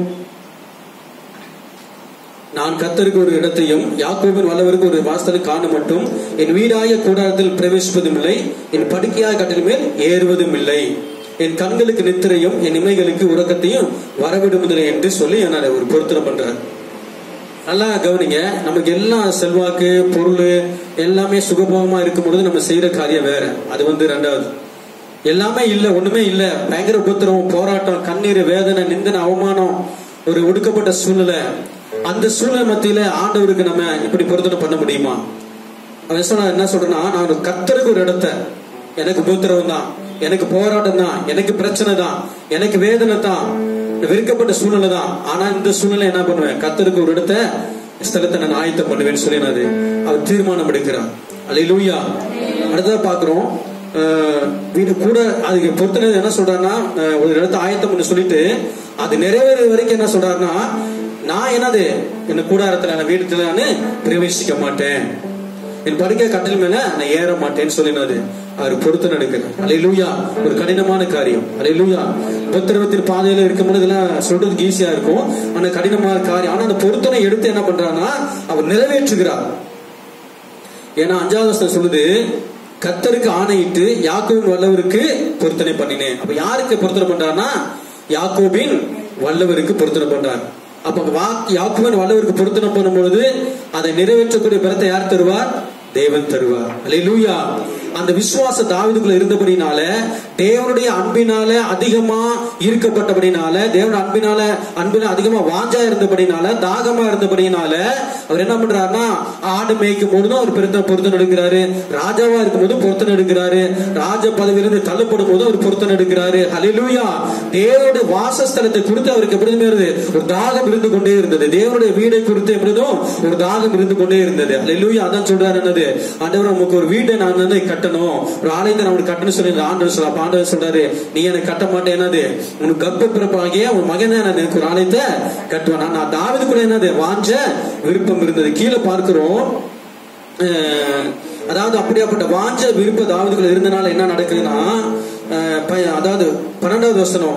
நான் கர்த்தருக்கு ஒரு இடத்தையும் யாக்கோபின் வல்லவருக்கு ஒரு வாசஸ்தலம் காணும் மட்டும் என் வீடாய கூடாரத்தில் பிரவேசிப்பதும் இல்லை, என் படுக்கையாய கட்டில் மேல் ஏறுவதும் இல்லை, என் கண்களுக்கு நித்திரையும் என் இமைகளுக்கு உறக்கத்தையும் வரவிடுவதில்லை என்று சொல்லி என்ன ஒரு பொருத்தனை பண்றார். நல்லா கவனிங்க. நமக்கு எல்லாம் செல்வாக்கு, பொருள் எல்லாமே சுகபோகமா இருக்கும் பொழுது நம்ம செய்யற காரியம் வேற. அது ரெண்டாவது. எல்லாமே இல்ல, ஒண்ணுமே இல்ல, பயங்கர உபத்திரவம், போராட்டம், கண்ணீர், வேதனை, நிந்தனை, அவமானம், ஒரு ஒடுக்கப்பட்ட சூழ்நிலை. அந்த சூழ்நிலை மத்தியில ஆண்டவருக்கு நம்ம இப்படி பொருத்தனை பண்ண முடியுமா? அவன் சொன்ன என்ன சொல்றேன்னா, நான் கர்த்தருக்கு ஒரு இடத்தை, எனக்கு உபத்திரவம் தான், எனக்கு போராட்டம் தான், எனக்கு பிரச்சனை தான், எனக்கு வேதனை தான், வெறுக்கப்பட்ட சூழ்நிலை தான். ஆனா இந்த சூழ்நிலை என்ன பண்ணுவேன்? கர்த்தருக்கு ஒரு இடத்தை, ஸ்தலத்தை நான் ஆயத்தம் பண்ணுவேன்னு சொல்லி அவர் தீர்மானம் எடுக்கிறார். அல்லேலூயா. அடுத்ததா பாக்குறோம், வீடு கூட அதுக்கு பொறுத்தனை என்ன சொல்றாருன்னா, ஒரு இடத்தை ஆயத்தம் பண்ண சொல்லிட்டு அது நிறைவேற வரைக்கும் என்ன சொல்றாருன்னா, நான் என்னது என்ன கூடாரத்துல வீட்டுல நானு பிரவேசிக்க மாட்டேன், என் படுக்கை கட்டில் மேல நான் ஏற மாட்டேன்னு சொல்லினது அவர் பொறுத்தனை எடுக்கிறார். அல்லேலூயா. ஒரு கடினமான காரியம். அல்லேலூயா. உபத்திரவத்தின் பாதையில இருக்கும் பொழுது இதெல்லாம் சொல்றதுக்கு ஈஸியா இருக்கும், ஆனா கடினமான காரியம். ஆனா அந்த பொறுத்தனை எடுத்து என்ன பண்றாருன்னா அவர் நிறைவேற்றுகிறார். ஏன்னா 5வது வசனம் சொல்லுது, கர்த்தருக்கு ஆணையிட்டு யாக்கோபின் வல்லவருக்கு பொருத்தனை பண்ணினேன். அப்ப யாருக்கு பொருத்தனை பண்றாருன்னா யாக்கோபின் வல்லவருக்கு பொருத்தனை பண்றார். அப்ப யாக்கோபின் வல்லவருக்கு பொருத்தனை பண்ணும் பொழுது அதை நிறைவேற்றக்கூடிய பலத்தை யார் தருவார்? தேவன் தருவார். அல்லேலூயா. அந்த விசுவாச தாவீதுக்குள்ள இருந்தபடினால, தேவனுடைய அன்பினால அதிகமா ஈர்க்கப்பட்டபடினால, தேவனுடைய அன்பினால அதிகமா வாஞ்சா இருந்தபடினால, தாகமா இருந்தபடினால அவர் என்ன பண்றாருன்னா, ஆடு மேய்க்கும் போதும் அவர் பொருத்தனை எடுக்கிறாரு, ராஜாவா இருக்கும் போது பொருத்தனை எடுக்கிறாரு, ராஜ பதவியிலிருந்து தள்ளப்படும் போது அவர் பொருத்தனை எடுக்கிறாரு. ஹல்லேலூயா. தேவனுடைய வாசஸ்தலத்தை குறித்து அவருக்கு எப்படி இருந்தது? ஒரு தாகம் இருந்து கொண்டே இருந்தது. தேவனுடைய வீடை குறித்து எப்படிதும் ஒரு தாகம் இருந்து கொண்டே இருந்தது. ஹல்லேலூயா. அதான் சொல்றாரு, என்னது, ஆண்டவர் நமக்கு ஒரு வீட்டை நான் கட்டணும், ஒரு ஆலயத்தை நான் கட்டணும் சொல்லி ஆண்டவர் சொல்ல. ஆண்டவர் சொல்றாரு, நீ எனக்கு கட்ட மாட்டேன், என்னது, உனக்கு கர்ப்ப பிறப்பாகிய உன் மகனை எனக்கு ஒரு ஆலயத்தை கட்டுவான். நான் தாவீது கூட என்னது வாஞ்ச விருப்பம் இருந்தது. கீழே பார்க்கிறோம், அதாவது அப்படியாப்பட்ட வாஞ்ச விருப்ப தாவீதுக்குள்ள இருந்தனால என்ன நடக்குதுன்னா, அதாவது 12வது வசனம்,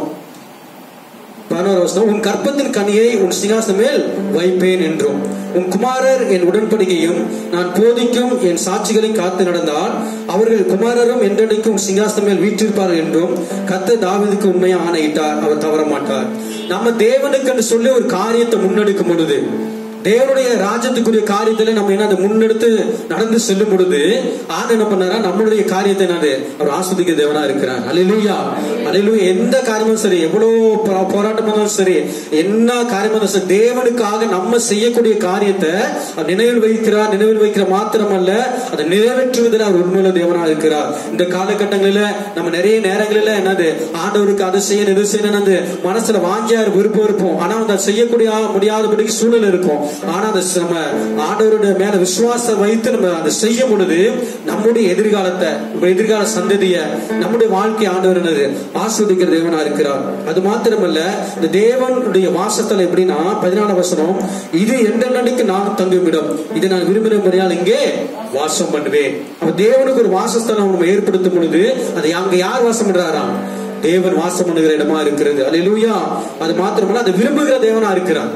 உன் கற்பத்தின் கனியை உன் சிங்காசனம் மேல் வைப்பேன் என்றும், உன் குமாரர் என் உடன்படிக்கையும் நான் போதிக்கும் என் சாட்சிகளை காத்து நடந்தால் அவர்கள் குமாரரும் என்றென்றைக்கும் சிங்காசனம் மேல் வீற்றிருப்பார்கள் என்றும் கர்த்தர் தாவீதுக்கு உண்மையா ஆணையிட்டார். அவர் தவற மாட்டார். நம்ம தேவனுக்கு என்று சொல்லி ஒரு காரியத்தை முன்னெடுக்கும் பொழுது, தேவனுடைய ராஜ்யத்துக்குரிய காரியத்துல நம்ம என்ன முன்னெடுத்து நடந்து செல்லும் பொழுது ஆண்டு என்ன பண்ணாரா, நம்மளுடைய காரியத்தை என்னது அவர் ஆஸ்வதிக்க தேவனா இருக்கிறார். அல்லேலூயா. அல்லேலூயா. எந்த காரியமும் சரி, எவ்வளவு போராட்டம் இருந்தாலும் சரி, என்ன காரியமும் சரி, தேவனுக்காக நம்ம செய்யக்கூடிய காரியத்தை நினைவில் வைக்கிற மாத்திரமல்ல, அதை நிறைவேற்றுவதில் அவர் உண்மையில தேவனா இருக்கிறார். இந்த காலகட்டங்களில நம்ம நிறைய நேரங்களில என்னது ஆண்டவருக்கு அதை செய்ய இது செய்ய மனசுல வாஞ்சியார் விருப்பம் இருப்போம். ஆனா அதை செய்யக்கூடிய முடியாதபடிக்கு சூழல் இருக்கும். ஆனா நம்ம ஆண்டவருடைய மேல விசுவாசம் வைத்து நம்ம அதை செய்யும் பொழுது நம்முடைய எதிர்கால சந்ததிய, நம்முடைய வாழ்க்கை ஆண்டவர் என்னது ஆஸ்வதிக்கிற தேவனா இருக்கிறார். அது மாத்திரமல்ல, இந்த தேவனுடைய வாசத்தலம் எப்படின்னா 14 வசனம், இது என்றென்றைக்கு நான் தங்கும் இடம், இதை நான் விரும்பினபடியால் இங்கே வாசம் பண்ணுவேன். அப்ப தேவனுக்கு ஒரு வாசஸ்தலம் நம்ம ஏற்படுத்தும் பொழுது அது அங்க யார் வாசம் பண்றாராம்? தேவன் வாசம் பண்ணுகிற இடமா இருக்கிறது. அல்லேலூயா. அது மாத்திரமல்ல, அதை விரும்புகிற தேவனா இருக்கிறார்.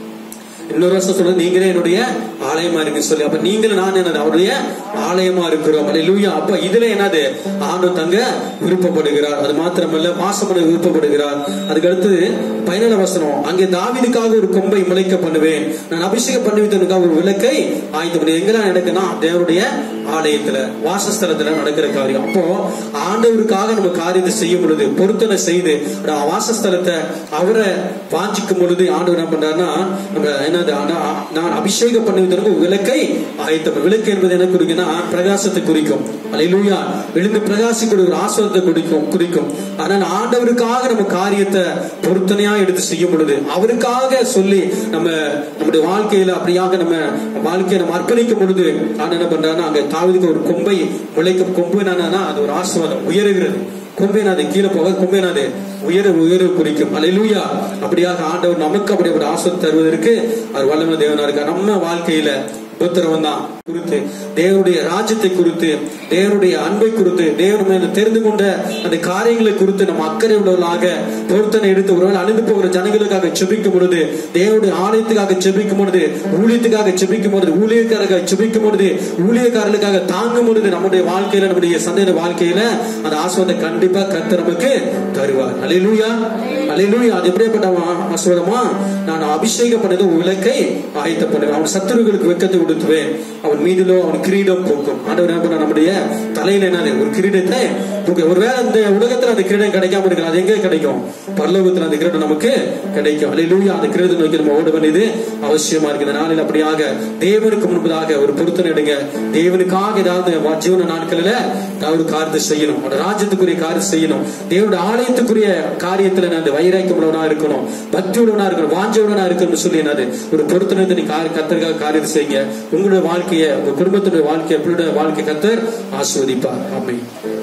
இன்னொரு வருஷம் சொல்றது, நீங்களே என்னுடைய ஆலயமா இருக்கு சொல்லி. அப்ப நீங்களும் நான் என்னது அவருடைய ஆலயமா இருக்கிறோம். அல்லேலூயா. அப்ப இதுல என்னது ஆண்டவர் தங்க விருப்பப்படுகிறார். அது மாத்திரமல்ல, வாசம் பண்ண விருப்பப்படுகிறார். அதுக்கு அடுத்து 17 வசனம், அங்கே தாவீதுக்காக ஒரு கொம்பை முளைக்க பண்ணுவேன், நான் அபிஷேகம் பண்ணுவதற்காக ஒரு விளக்கை ஆயத்தம் பண்ணி. எங்கெல்லாம் நடக்குன்னா தேவனுடைய ஆலயத்துல, வாசஸ்தலத்துல நடக்கிற காரியம். அப்போ ஆண்டவருக்காக நம்ம காரியத்தை செய்யும் பொழுது, பொருத்தனை செய்து வாசஸ்தலத்தை அவரை வாஞ்சிக்கும் பொழுது ஆண்டவர் என்ன பண்றாருன்னா, நம்ம நான் அபிஷேகம் பண்ணுவதற்கு விளக்கை ஆயத்தம். விளக்கு என்பது என்ன குறிக்குன்னா, பிரகாசத்தை குறிக்கும். அல்லேலூயா. எழுந்து பிரகாசிக்கூடிய ஒரு ஆஸ்வாதத்தை குறிக்கும். ஆனால் ஆண்டவருக்காக நம்ம காரியத்தை பொருத்தனையா எடுத்து செய்யும் பொழுது, அவருக்காக சொல்லி நம்முடைய வாழ்க்கையில அப்படியாக நம்ம வாழ்க்கையை நம்ம அர்ப்பணிக்கும் பொழுது ஆண்டு என்ன பண்றாருன்னா, அங்க தாவீதுக்கு ஒரு கொம்பை முளைக்கும். கொம்பு என்னன்னா அது ஒரு ஆசீர்வாதம், உயருகிறது. கொம்பேனாது கீழே போக, கொம்பேனாது உயர்வு குறிக்கும். அல்லேலூயா. அப்படியாக ஆண்டவர் நமக்கு அப்படிப்பட்ட ஆசீர்வாதம் தருவதற்கு அவர் வல்லமை தேவனா இருக்கார். நம்ம வாழ்க்கையில உத்தரவம் தான் குறித்து, தேவனுடைய ராஜ்யத்தை குறித்து, தேவனுடைய அன்பை குறித்து, தேவன் தெரிந்து கொண்ட அந்த காரியங்களை குறித்து நம்ம அக்கறை உள்ளவர்களாக பொருத்தனை எடுத்து ஒருவேளை அழிந்து போகிற ஜனங்களுக்காக செபிக்கும் பொழுது, தேவனுடைய ஆலயத்துக்காக செபிக்கும் பொழுது, ஊழியத்துக்காக செபிக்கும் பொழுது, ஊழியக்காரர்கள் செபிக்கும் பொழுது, ஊழியக்காரர்களுக்காக தாங்கும் பொழுது, நம்முடைய வாழ்க்கையில, நம்முடைய சந்தைய வாழ்க்கையில அந்த ஆசீர்வாதத்தை கண்டிப்பா கர்த்தர் நமக்கு தருவார். அல்லேலூயா. அல்லேலூயா. அது எப்படிப்பட்ட ஆசீர்வாதமா, நான் அபிஷேகம் பண்ணது விளக்கை ஆயத்தம் பண்ணுவேன், அவன் சத்துருக்களுக்கு வெட்கத்தை கொடுத்துவேன், அவன் மீதிலோ அவன் கிரீடம் போக்கும். ஆண்டவர் என்ன பண்ண, நம்முடைய தலையில என்ன ஒரு கிரீடத்தை போக்கும். ஒருவேளை அந்த உலகத்துல அந்த கிரீடம் கிடைக்காம இருக்கலாம், அது எங்க கிடைக்கும்? பரலோகத்துல அந்த கிரீடம் நமக்கு கிடைக்கும். அல்லேலூயா. அந்த கிரீடத்தை நோக்கி நம்ம ஓட வேண்டியது அவசியமா இருக்கு. இந்த நாளில் அப்படியாக தேவனுக்கு முன்பதாக ஒரு பொருத்தனை எடுங்க. தேவனுக்காக ஏதாவது ஜீவன நாட்களில ஒரு காரியத்தை செய்யணும், ராஜ்யத்துக்குரிய காரியம் செய்யணும், தேவனுடைய ஆலயத்துக்குரிய காரியத்துல நான் வைராக்கியம் உள்ளவனா இருக்கணும், பக்தி உள்ளவனா இருக்கணும், வாஞ்சவனா இருக்கணும்னு சொல்லி என்னது ஒரு பொருத்தனை நீ கர்த்தருக்காக காரியத்தை செய்யுங்க. உங்களுடைய வாழ்க்கையை, உங்க குடும்பத்துடைய வாழ்க்கையை, பிள்ளைடைய வாழ்க்கை கர்த்தர் ஆசீர்வதிப்பார். ஆமென்.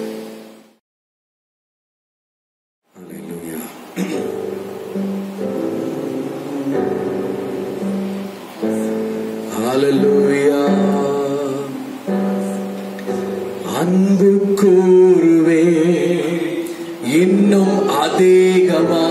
ஹல்லேலூயா. அன்பு கூறுவே இன்னும் அதிகமா,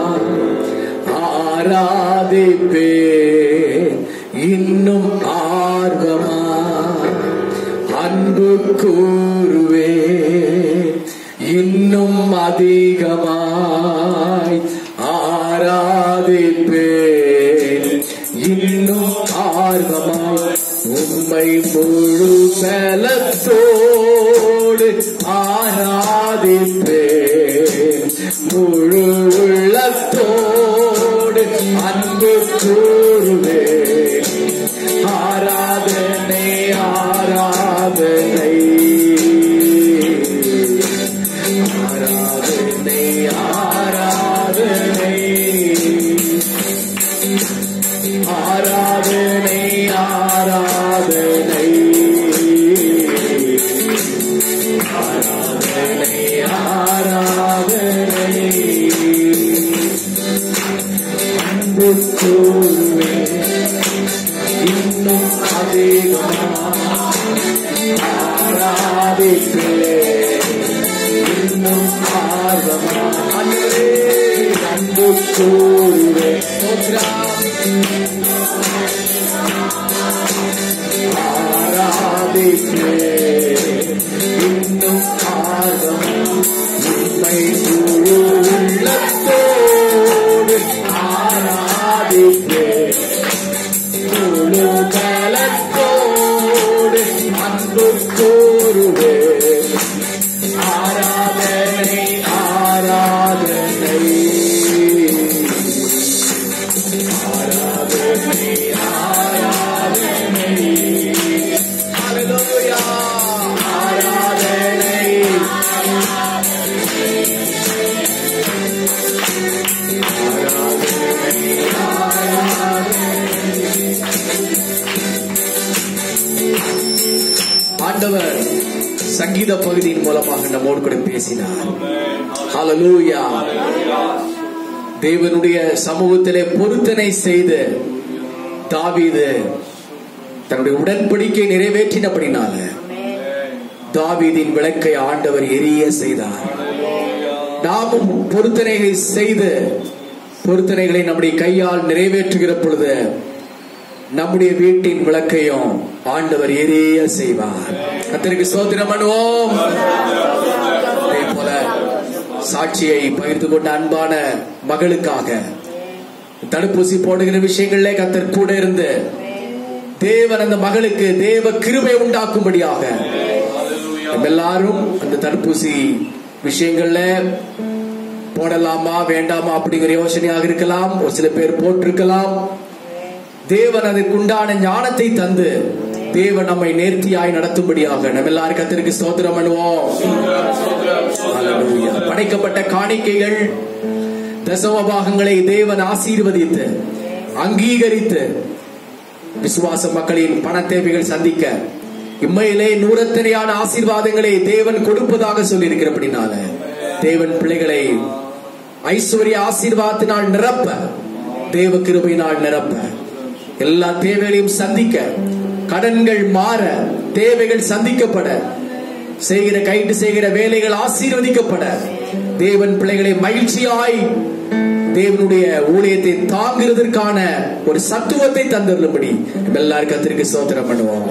ஆராதிப்பே இன்னும் ஆர்வமா, அன்பு கூறுவே இன்னும் அதிகமாய், ஆராதிப்பே இன்னும் ஆர்வமாய், உம்மை முழு பலத்தோடு முழு உள்ளத்தோடு அன்பு கூறுவேன். ஆராதனை ஆராதனை ஆராதனை ஆராதனை ஆராதனை ஆராதனை ஆராதனை ஆராதனை அன்பு கூறுவேன் இன்னும் அதிகமாக ஆராதிப்பேன் இன்னும் ஆர்வமாக அன்பு கூறுவேன் ஆராதிப்பேன் இன்னும் ஆர்வமாக உண்மை முழு உள்ளத்தோடு ஆராதிப்பேன் முழு பலத்தோடு அன்பு கூறுவேன். ஆராதனை ஆராதனை ஆராதனை ஆராதனை ஹல்லேலூயா ஆராதனை ஆண்டவர் சங்கீத பகுதியின் மூலமாக நம்மோடு கூட பேசினார். ஹல்லேலூயா. தேவனுடைய சமூகத்திலே பொருத்தனை செய்து தாவீது தன்னுடைய உடன்படிக்கை நிறைவேற்றினபடினால தாவீதின் விளக்கை ஆண்டவர் எரிய செய்தார். நாமும் பொருத்தனைகளை செய்து பொருத்தனைகளை நம்முடைய கையால் நிறைவேற்றுகிற பொழுது நம்முடைய வீட்டின் விளக்கையும் ஆண்டவர் எரிய செய்வார். கர்த்தருக்கு ஸ்தோத்திரம் பண்ணுவோம். அதே போல சாட்சியை பகிர்ந்து கொண்ட அன்பான மகளுக்காக தடுப்பூசி போடுகிற விஷயங்களிலே கர்த்தர் கூட இருந்து தேவன் அந்த மகளுக்கு தேவ கிருபை உண்டாக்கும்படியாக எல்லாரும் அந்த தடுப்பூசி விஷயங்கள்ல போடலாமா வேண்டாமா அப்படிங்கிற யோசனையாக இருக்கலாம். ஒரு சில பேர் போட்டிருக்கலாம். தேவன் அதற்குண்டான ஞானத்தை தந்து தேவன் நம்மை நேர்த்தியாய் நடத்தும்படியாக நம்ம எல்லாரும் கர்த்தருக்கு ஸ்தோத்திரம் பண்ணுவோம். ஹல்லேலூயா. படைக்கப்பட்ட காணிக்கைகள் தசம பாகங்களை தேவன் ஆசீர்வதித்து அங்கீகரித்து விசுவாச மக்களின் பண தேவைகள் சந்திக்க இம்மையிலே நூறத்தனையான ஆசீர்வாதங்களை தேவன் கொடுப்பதாக சொல்லி இருக்கிறபடினால தேவன் பிள்ளைகளை ஐஸ்வர்ய ஆசீர்வாதத்தினால் நிரப்ப தேவ கிருபையினால் நிரப்ப எல்லா தேவைகளையும் சந்திக்க கடன்கள் மாற தேவைகள் சந்திக்கப்பட கைட்டு செய்கிற வேலைகள் ஆசீர்வதிக்கப்பட தேவன் பிள்ளைகளை மகிழ்ச்சியாய் தேவனுடைய ஊழியத்தை தாங்குவதற்கான ஒரு சத்துவத்தை தந்துள்ளபடி எல்லாரும் கர்த்தருக்கு ஸ்தோத்திரம் பண்ணுவோம்.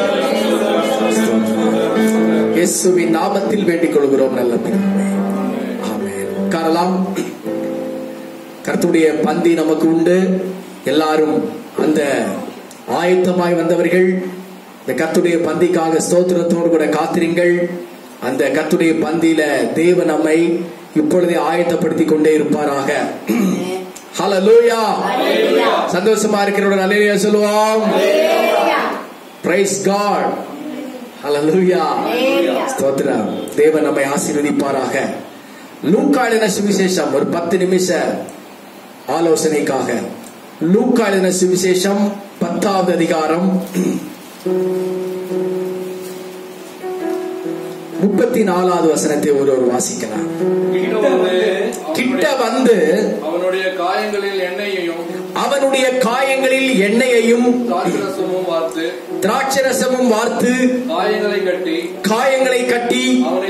இயேசுவின் நாமத்தில் வேண்டிக் கொள்கிறோம் நல்ல பிதாவே. ஆமென். காரணம் கர்த்தருடைய பந்தி நமக்கு உண்டு. எல்லாரும் அந்த ஆயத்தமாய் வந்தவர்கள் இந்த கர்த்தருடைய பந்திக்காக ஸ்தோத்திரத்தோடு கூட காத்திருங்கள். அந்த கர்த்தருடைய பந்தியில தேவன் நம்மை இப்பொழுதே ஆயத்தப்படுத்தி கொண்டே இருப்பாராக. ஹல்லேலூயா. சந்தோஷமா இருக்கிறவங்க ஹல்லேலூயா சொல்லுவோம். Praise God. ஹல்லேலூயா. ஸ்தோத்திரம். தேவன் நம்மை ஆசீர்வதிப்பாராக. லூக்கா எழுதின சுவிசேஷம் ஒரு 10 நிமிஷ ஆலோசனைக்காக. லூக்கா எழுதின சுவிசேஷம் 10வது அதிகாரம் 34வது வசனத்தை ஒருவர் வாசிக்கலாம். கிட்ட வந்து அவனுடைய காயங்களில் எண்ணெயையும் திராட்சரசமும் வார்த்து காயங்களை கட்டி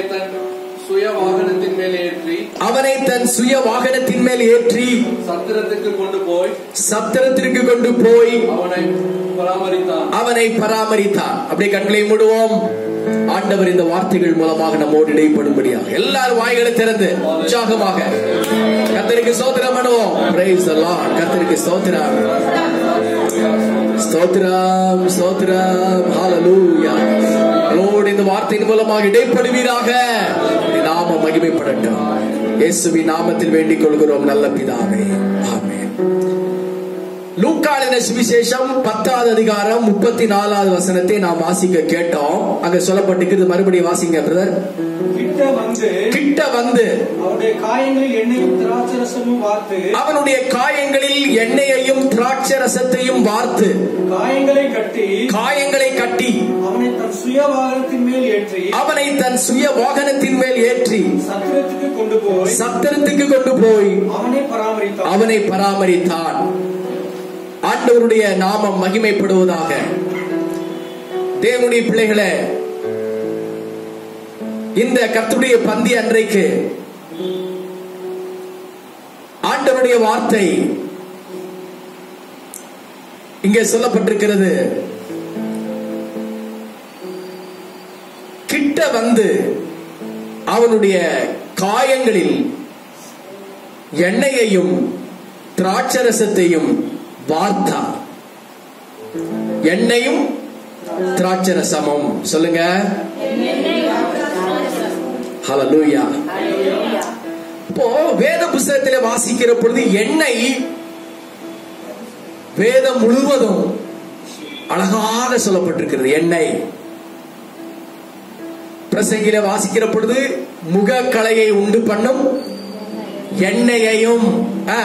அவனை தன் சுய வாகனத்தின் மேல் ஏற்றி சத்திரத்திற்கு கொண்டு போய் அவனை பராமரித்தான். அப்படியே கண்களை மூடுவோம். ஆண்டவர் இந்த வார்த்தைகள் மூலமாக நம்மோடு இடைப்படும்படியாக எல்லாரும் வாய்களை திறந்து உற்சாகமாக கர்த்தருக்கு ஸ்தோத்திரம் பண்ணுவோம். Praise the Lord. கர்த்தருக்கு ஸ்தோத்திரம். ஸ்தோத்திரம் ஸ்தோத்திரம். ஹல்லேலூயா. லோர்ட் இந்த வார்த்தையின் மூலமாக இடைப்படுவீராக. நாமம் மகிமைப்படட்டும். இயேசுவின் நாமத்தில் வேண்டிக் கொள்கிறோம் நல்ல பிதாவே, ஆமென். லூக்கா எழுதின சுவிசேஷம் 10வது அதிகாரம் 34வது வசனத்தை நாம் வாசிக்க கேட்டோம். அங்க சொல்லப்பட்டிருக்கிறது, மறுபடியும் வாசிங்க பிரதர். கிட்ட வந்து அவனுடைய காயங்களில் எண்ணெயும் திராட்சரசமும் வார்த்து காயங்களை கட்டி அவனை தன் சுய வாகனத்தின் மேல் ஏற்றி சத்திரத்துக்கு கொண்டு போய் அவனை பராமரித்தான். ஆண்டவருடைய நாமம் மகிமைப்படுவதாக. தேவனுடைய பிள்ளைகளே, இந்த கர்த்தருடைய பந்தி அன்றைக்கு ஆண்டவருடைய வார்த்தை இங்கே சொல்லப்பட்டிருக்கிறது. கிட்ட வந்து அவனுடைய காயங்களில் எண்ணெயையும் திராட்சரசத்தையும் வார்த்தார். எண்ணெயும் திராட்சரசமும் சொல்லுங்க. ஹல்லேலூயா. இப்போ வேத புத்தகத்திலே வாசிக்கிற பொழுது எண்ணெய் வேதம் முழுவதும் அழகாக சொல்லப்பட்டிருக்கிறது. எண்ணெய் பிரசங்கில வாசிக்கிற பொழுது முகக்கலையை உண்டு பண்ணும் எண்ணெயையும்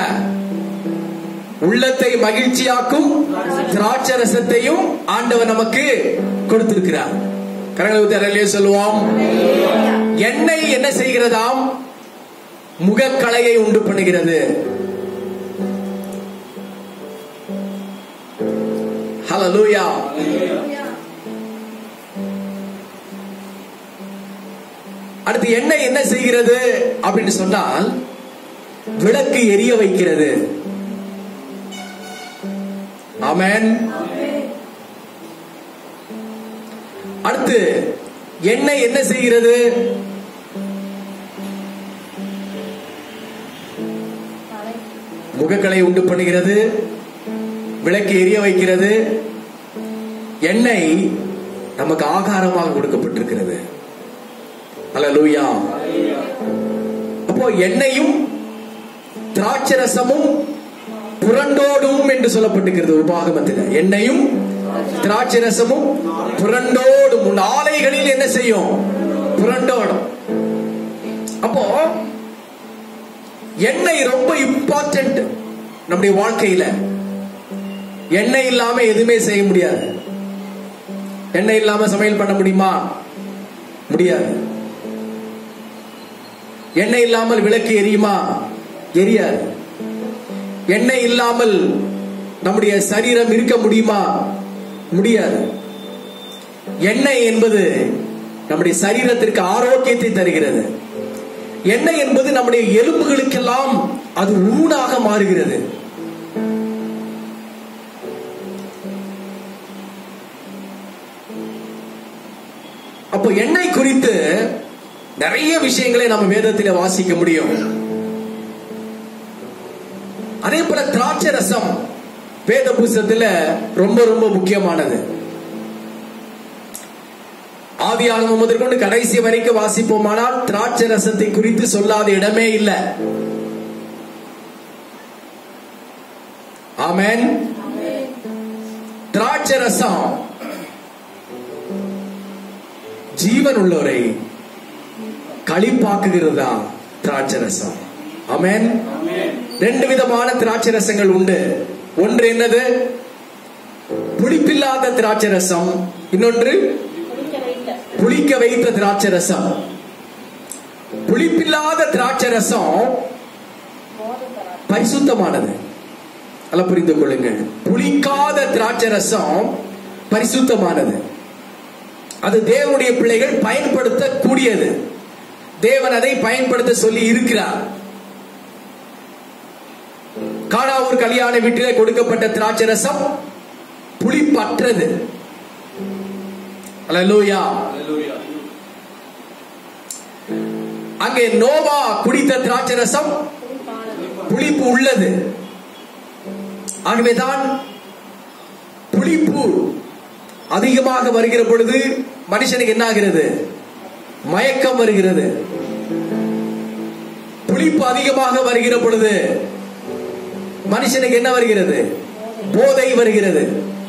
உள்ளத்தை மகிழ்ச்சியாக்கும் திராட்சரசத்தையும் ஆண்டவர் நமக்கு கொடுத்திருக்கிறார். கரங்களை சொல்லுவோம். எண்ணெய் என்ன செய்கிறதாம்? முகக்கலையை உண்டு பண்ணுகிறது. ஹல்லேலூயா. அடுத்து எண்ணெய் என்ன செய்கிறது அப்படின்னு சொன்னால் விளக்கு எரிய வைக்கிறது. ஆமென். அடுத்து எண்ணெய் என்ன செய்கிறது? முகக்கலை உண்டு பண்ணுகிறது, விளக்கு எரிய வைக்கிறது. எண்ணெய் நமக்கு ஆகாரமாக கொடுக்கப்பட்டிருக்கிறது. ஹல்லேலூயா. அப்போ எண்ணெயும் திராட்சரசமும் புரண்டோடும் என்று சொல்லப்பட்டிருக்கிறது உபாகமத்தில். எண்ணெயும் திராட்சரசமும் புரண்டோடும். ஆலைகளில் என்ன செய்யும்? புரண்டோடும். அப்போ எண்ணெய் ரொம்ப இம்பார்ட்டன்ட் நம்முடைய வாழ்க்கையில. எண்ணெய் இல்லாம எதுவுமே செய்ய முடியாது. எண்ணெய் இல்லாம சமையல் பண்ண முடியுமா? முடியாது. எண்ணெய் இல்லாமல் விளக்கு எரியுமா? எரியாது. எண்ணெய் இல்லாமல் நம்முடைய சரீரம் இருக்க முடியுமா? முடியாது. எண்ணெய் என்பது நம்முடைய சரீரத்திற்கு ஆரோக்கியத்தை தருகிறது. எண்ணெய் என்பது நம்முடைய எலும்புகளுக்கெல்லாம் அது ஊனாக மாறுகிறது. அப்போ எண்ணெய் குறித்து நிறைய விஷயங்களை நம்ம வேதத்தில் வாசிக்க முடியும். அதே போல திராட்சை ரசம் வேத புத்தகத்தில் ரொம்ப ரொம்ப முக்கியமானது. ஆதியாகமம் முதற்கொண்டு கடைசி வரைக்கும் வாசிப்போமானால் திராட்சை ரசத்தை குறித்து சொல்லாத இடமே இல்லை. ஆமென். திராட்சை ரசம் ஜீவன் உள்ளவரை களிப்பாக்குகிறதா திராட்சை ரசம். ஆமென். ரெண்டு விதமான திராட்சை ரசங்கள் உண்டு. ஒன்று என்னது? புளிப்பில்லாத திராட்சை ரசம். இன்னொன்று புளிக்க வைத்த திராட்சை ரசம். புளிப்பில்லாத திராட்சை ரசம் பரிசுத்தமானது. அல்ல, புரிந்து கொள்ளுங்கள். புளிக்காத திராட்சை ரசம் பரிசுத்தமானது. அது தேவனுடைய பிள்ளைகள் பயன்படுத்த கூடியது. தேவன் அதை பயன்படுத்த சொல்லி இருக்கிறார். கானாவூர் கல்யாண வீட்டிலே கொடுக்கப்பட்ட திராட்சை ரசம் புளிப்பற்றது. அல்லேலூயா. அங்கே நோவா குடித்த திராட்சை ரசம் புளிப்பு உள்ளது. ஆகவேதான் புளிப்பு அதிகமாக வருகிற பொழுது மனுஷனுக்கு என்ன ஆகிறது? மயக்கம் வருகிறது. புளிப்பு அதிகமாக வருகிற பொழுது மனுஷனுக்கு என்ன வருகிறது? போதை வருகிறது.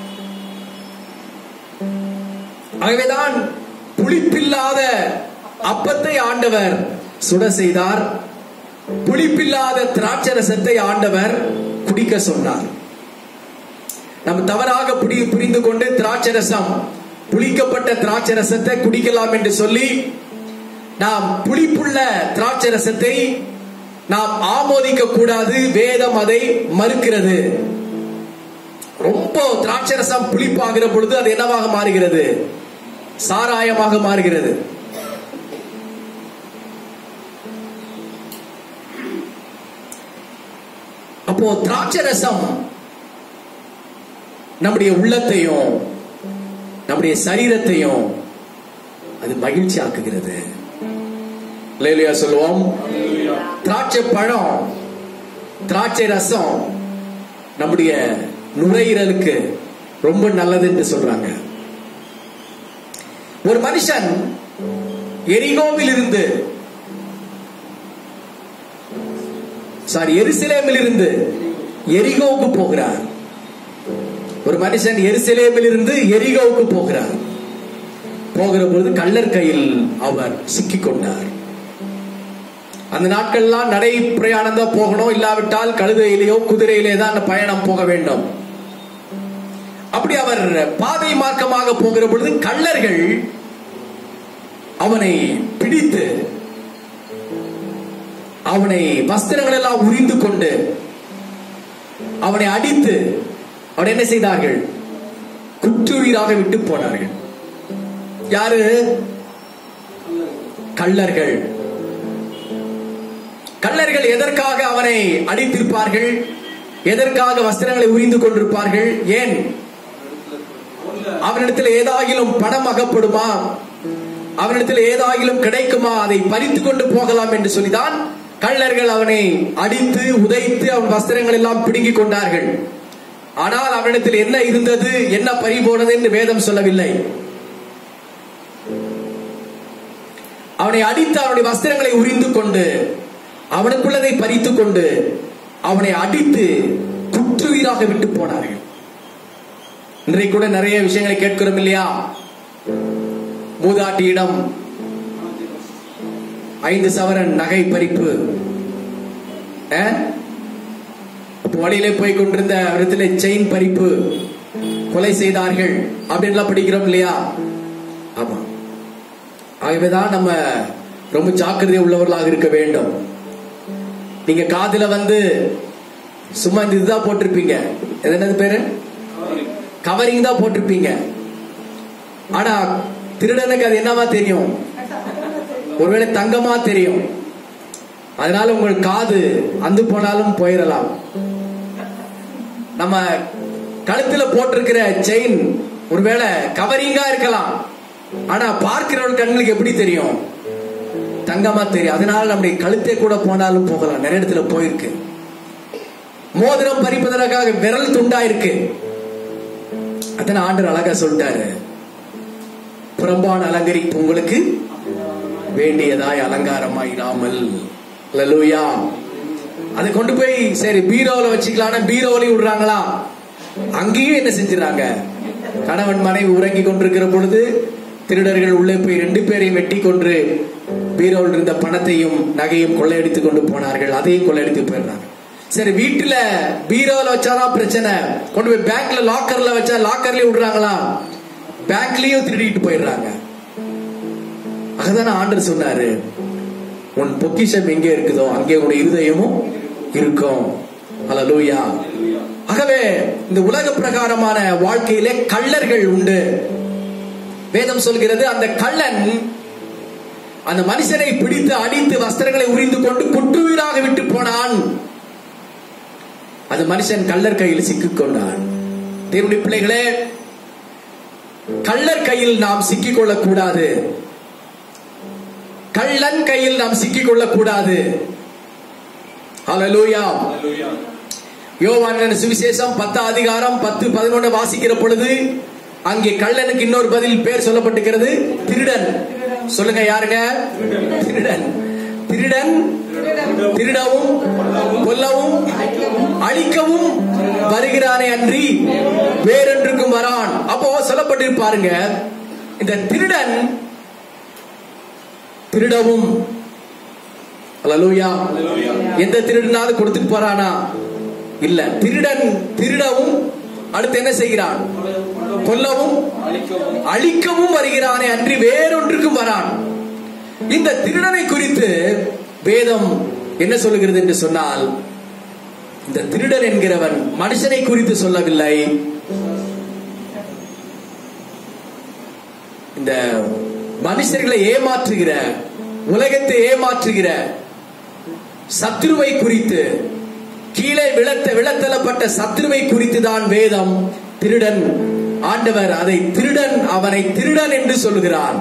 ஆகவேதான் புளிப்பில்லாத அப்பத்தை ஆண்டவர் சுட செய்தார். புளிப்பில்லாத திராட்சை ரசத்தை ஆண்டவர் குடிக்க சொன்னார். நம்ம தவறாக புரிந்து கொண்டு திராட்சை ரசம், புளிக்கப்பட்ட திராட்சை ரசத்தை குடிக்கலாம் என்று சொல்லி நாம் புளிப்புள்ள திராட்சை ரசத்தை நாம் ஆமோதிக்க கூடாது. வேதம் அதை மறுக்கிறது. ரொம்ப திராட்சை ரசம் புளிப்பாகிற பொழுது அது என்னவாக மாறுகிறது? சாராயமாக மாறுகிறது. அப்போ திராட்சை ரசம் நம்முடைய உள்ளத்தையும் நம்முடைய சரீரத்தையும் அது மகிழ்ச்சி ஆக்குகிறது. அல்லேலூயா சொல்லுவோம். திராட்சை பழம், திராட்சை ரசம் நம்முடைய நுரையீரலுக்கு ரொம்ப நல்லது என்று சொல்றாங்க. ஒரு மனுஷன் எரிகோவில் இருந்து எருசலேமில் இருந்து எரிகோவுக்கு போகிறார். ஒரு மனுஷன் எருசலேமில் இருந்து எரிகோவுக்கு போகிறார். போகிற பொழுது கள்ளர் கையில் அவர் சிக்கிக் கொண்டார். அந்த நாட்கள்லாம் நடை பிரயாணம் தான் போகணும், இல்லாவிட்டால் கழுதையிலேயோ குதிரையிலே தான் அந்த பயணம் போக வேண்டும். அப்படி அவர் பாதை மார்க்கமாக போகிற பொழுது கள்ளர்கள் அவனை பிடித்து அவனை வஸ்திரங்கள் எல்லாம் உரிந்து கொண்டு அவனை அடித்து அவனை என்ன செய்தார்கள்? குற்றுயிராக விட்டு போனார்கள். யாரு? கள்ளர்கள். கள்ளர்கள் எதற்காக அவனை அடித்திருப்பார்கள்? எதற்காக வஸ்திரங்களை உரிந்து கொண்டிருப்பார்கள்? ஏன்? அவனிடத்தில் ஏதாகிலும் பணம் அகப்படுமா, அவனிடத்தில் ஏதாகிலும் கிடைக்குமா, அதை பறித்து கொண்டு போகலாம் என்று சொல்லிதான் கள்ளர்கள் அவனை அடித்து உதைத்து அவன் வஸ்திரங்கள் எல்லாம் பிடுங்கிக் கொண்டார்கள். ஆனால் அவனிடத்தில் என்ன இருந்தது, என்ன பறிபோனது என்று வேதம் சொல்லவில்லை. அவனை அடித்து அவனுடைய வஸ்திரங்களை உரிந்து கொண்டு அவனுக்குள்ளதை பறித்துக் கொண்டு அவனை அடித்து குற்றுயிராக விட்டு போனார்கள். இன்றைக்கு கூட நிறைய விஷயங்களை கேட்கிறோம் இல்லையா? மூதாட்டியிடம் 5 சவரன் நகை பறிப்பு, வழியிலே போய் கொண்டிருந்த இடத்துல செயின் பறிப்பு, கொலை செய்தார்கள் அப்படின்லாம் படிக்கிறோம் இல்லையா? ஆமா. ஆகவேதான் நம்ம ரொம்ப ஜாக்கிரதை உள்ளவர்களாக இருக்க வேண்டும். நீங்க காதுல சும்மா இதுதான் போட்டிருப்பீங்க, என்னது பேரு, கவரிங் தான் போட்டிருப்பீங்க. ஆனா திருடனுக்கு அது என்னவா தெரியும்? ஒருவேளை தங்கமா தெரியும். அதனால உங்கள் காது அந்து போனாலும் போயிடலாம். நம்ம கழுத்துல போட்டிருக்கிற செயின் ஒருவேளை கவரிங்கா இருக்கலாம், ஆனா பார்க்கிறவர்கள் கண்களுக்கு எப்படி தெரியும்? தங்கமா தெரியும். அதனால நம்முடைய கழுத்தை கூட போனாலும் போகலாம். நிறைய இடத்துல போயிருக்கு. மோதிரம் பறிப்பதற்காக விரல் துண்டா இருக்கு. அதனால ஆண்டவர் அழகா சொல்லிட்டாரு, புறம்பான அலங்கரிப்பு உங்களுக்கு வேண்டியதாய் அலங்காரமாய் இராமல். அல்லேலூயா. அதை கொண்டு போய் சரி பீரோல வச்சுக்கலாம், பீரோலையும் விடுறாங்களா? அங்கேயும் என்ன செஞ்சிடறாங்க? கணவன் மனைவி உறங்கி கொண்டிருக்கிற பொழுது திருடர்கள் உள்ளே போய் 2 பேரையும் வெட்டி கொன்று பீரோவில் இருந்த பணத்தையும் நகையும் கொள்ளையடித்துக் கொண்டு போனார்கள். அதையும் கொள்ளையடித்து போயிடுறாங்க. சரி, வீட்டுல பீரோல வச்சாதான் பிரச்சனை, கொண்டு போய் பேங்க்ல லாக்கர்ல வச்சா லாக்கர்லயும் விடுறாங்களா? பேங்க்லயும் திருடிட்டு போயிடுறாங்க. அதுதானே ஆண்டவர் சொன்னாரு, உன் பொக்கிஷம் எங்கே இருக்குதோ அங்கே உன்னுடைய இருதயமும் இருக்கும். அல்லேலூயா. ஆகவே இந்த உலக பிரகாரமான வாழ்க்கையிலே கள்ளர்கள் உண்டு. வேதம் சொல்கிறது, அந்த கள்ளன் அந்த மனுஷனை பிடித்து அடித்து வஸ்திரங்களை உரிந்து கொண்டு குற்றுயிராக விட்டு போனான். அந்த மனுஷன் கள்ளர் கையில் சிக்கிக் கொண்டான். தேவனுடைய பிள்ளைகளே, கள்ளர் கையில் நாம் சிக்கிக் கொள்ளக்கூடாது. கள்ளன் கையில் நாம் சிக்கிக் கொள்ளக்கூடாது. ஹல்லேலூயா. யோவான் சுவிசேஷம் 10 அதிகாரம் 10, 11 வாசிக்கிற பொழுது அங்கே கள்ளனுக்கு இன்னொரு பதில் பேர் சொல்லப்பட்டிருக்கிறது, திருடன். சொல்லுங்க, யாருங்க? திருடன். திருடன் திருடவும் கொல்லவும் அழிக்கவும் வருகிறானே அன்றி வேறொன்றுக்கும் வரான். அப்போ சொல்லப்பட்டிருப்பாருங்க, இந்த திருடன் திருடவும், அல்லேலூயா, எந்த திருடனாவது கொடுத்துட்டு போறானா? இல்ல. திருடன் திருடவும், அடுத்து என்ன செய்கிறான்? கொல்லவும் அழிக்கவும் வருகிறானே அன்றி வேறொன்றுக்கும் வரான். இந்த திருடனை குறித்து வேதம் என்ன சொல்லுகிறது என்று சொன்னால், இந்த திருடன் என்கிறவன் மனுஷனை குறித்து சொல்லவில்லை, இந்த மனுஷர்களை ஏமாற்றுகிற, உலகத்தை ஏமாற்றுகிற சத்ருவை குறித்து, கீழே விழத்தள்ளப்பட்ட சத்ருவை குறித்து தான் வேதம் திருடன், ஆண்டவர் அதை திருடன், அவனை திருடன் என்று சொல்லுகிறார்.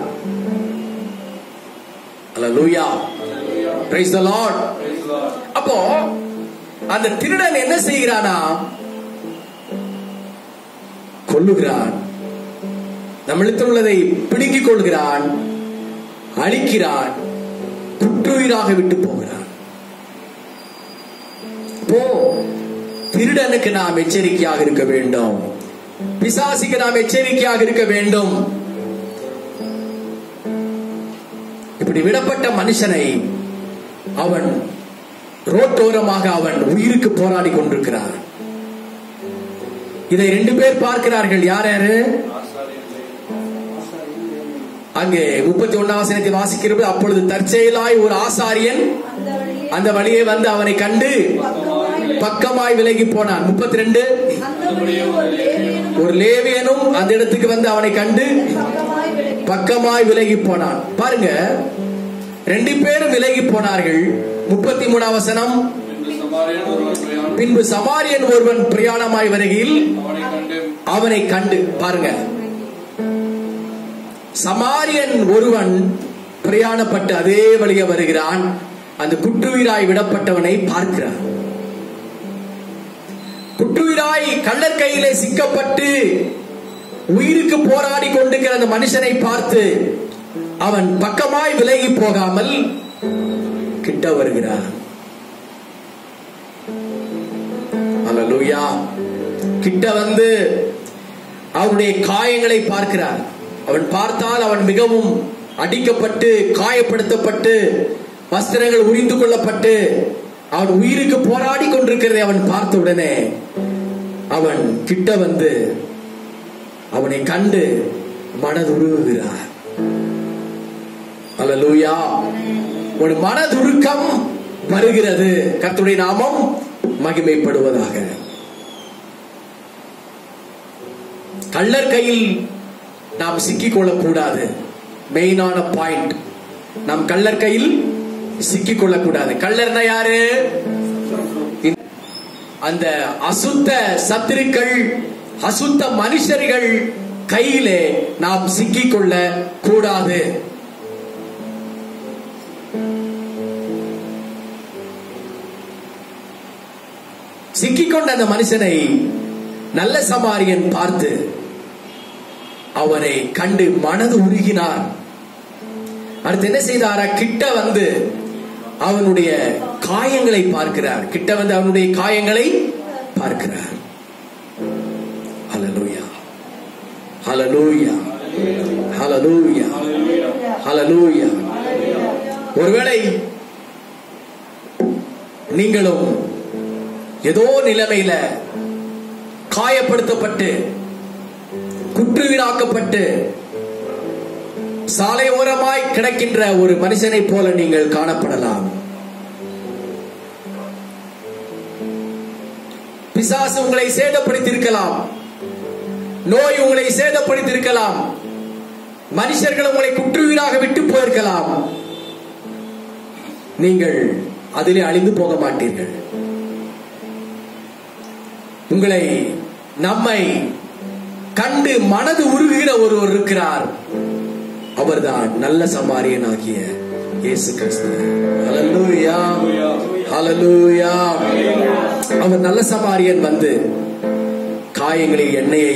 அல்லேலூயா, பிரைஸ் தி லார்ட். அப்போ அந்த திருடன் என்ன செய்கிறானா? கொல்லுகிறான், நம்மிடத்தில் உள்ளதை பிடுங்கிக் கொள்கிறான், அழிக்கிறான், குற்றுயிராக விட்டு போகிறான். திருடனுக்கு நாம் எச்சரிக்கையாக இருக்க வேண்டும், பிசாசுக்கு நாம் எச்சரிக்கையாக இருக்க வேண்டும். இப்படி விடப்பட்ட மனுஷனை அவன் ரோட்டோரமாக அவன் உயிருக்கு போராடி கொண்டிருக்கிறான். இதை 2 பேர் பார்க்கிறார்கள். யார் யாரு? அங்கே 31 வசனத்தை வாசிக்கிறது. அப்பொழுது தற்செயலாய் ஒரு ஆசாரியன் அந்த வழியே வந்து அவனை கண்டு பக்கமாய் விலகி போனான். 32 ஒரு லேவியனும் அந்த இடத்துக்கு வந்து அவனை கண்டு பக்கமாய் விலகி போனான். பாருங்க, 2 பேரும் விலகி போனார்கள். 33 வசனம், பின்பு சமாரியன் ஒருவன் பிரயாணமாய் வருகையில் அவனை கண்டு. பாருங்க, சமாரியன் ஒருவன் பிரயாணப்பட்டு அதே வழியே வருகிறான். அந்த குற்றுயிராய் விடப்பட்டவனை பார்க்கிறான். குற்றுயிராய் கள்ளர் கையிலே சிக்கப்பட்டு உயிருக்கு போராடி கொண்டிருக்கிற அந்த மனுஷனை பார்த்து அவன் பக்கமாய் விலகி போகாமல் கிட்ட வருகிறான். அல்லேலூயா. கிட்ட வந்து அவனுடைய காயங்களை பார்க்கிறான். அவன் பார்த்தால் அவன் மிகவும் அடிக்கப்பட்டு, காயப்படுத்தப்பட்டு, வஸ்திரங்கள் உரிந்து கொள்ளப்பட்டு அவன் உயிருக்கு போராடி கொண்டிருக்கிறதை அவன் பார்த்த உடனே அவன் கிட்ட வந்து அவனை கண்டு மனதுருகுகிறார். அல்லேலூயா. ஒரு மனதுருக்கம் வருகிறது. கர்த்தருடைய நாமம் மகிமைப்படுவதாக. கள்ளர் கையில் நாம் சிக்கிக் கொள்ளக்கூடாது. மெயினான பாயிண்ட், நாம் கள்ளர் கையில் சிக்கிக் கொள்ளக்கூடாது. கள்ளர்னா யாரு? அந்த அசுத்த சத்துருக்கள், அசுத்த மனுஷர்கள் கையிலே நாம் சிக்கிக் கொள்ள கூடாது. சிக்கிக்கொண்ட அந்த மனுஷனை நல்ல சமாரியன் பார்த்து அவனை கண்டு மனது உருகினார். அடுத்து என்ன செய்தாரா? கிட்ட வந்து அவனுடைய காயங்களை பார்க்கிறார். கிட்ட வந்து அவனுடைய காயங்களை பார்க்கிறார். ஹல்லேலூயா, ஹல்லேலூயா, ஹல்லேலூயா, ஹல்லேலூயா. ஒருவேளை நீங்களும் ஏதோ நிலைமையில காயப்படுத்தப்பட்டு குற்றுயிராக்கப்பட்டு சாலை ஓரமாய் கிடக்கின்ற ஒரு மனுஷனை போல நீங்கள் காணப்படலாம். பிசாசு உங்களை சேதப்படுத்தியிருக்கலாம், நோய் உங்களை சேதப்படுத்தியிருக்கலாம், மனுஷர்கள் உங்களை குற்றுயிராக விட்டு போயிருக்கலாம். நீங்கள் அதிலே அழிந்து போக மாட்டீர்கள். உங்களை, நம்மை கண்டு மனது உருகுகிற ஒருவர் இருக்கிறார். அவர்தான் நல்ல சமாரியன் ஆகிய இயேசு கிறிஸ்து. ஹல்லேலூயா, ஹல்லேலூயா. அவர் நல்ல சமாரியன் வந்து காயங்களில் எண்ணெயை,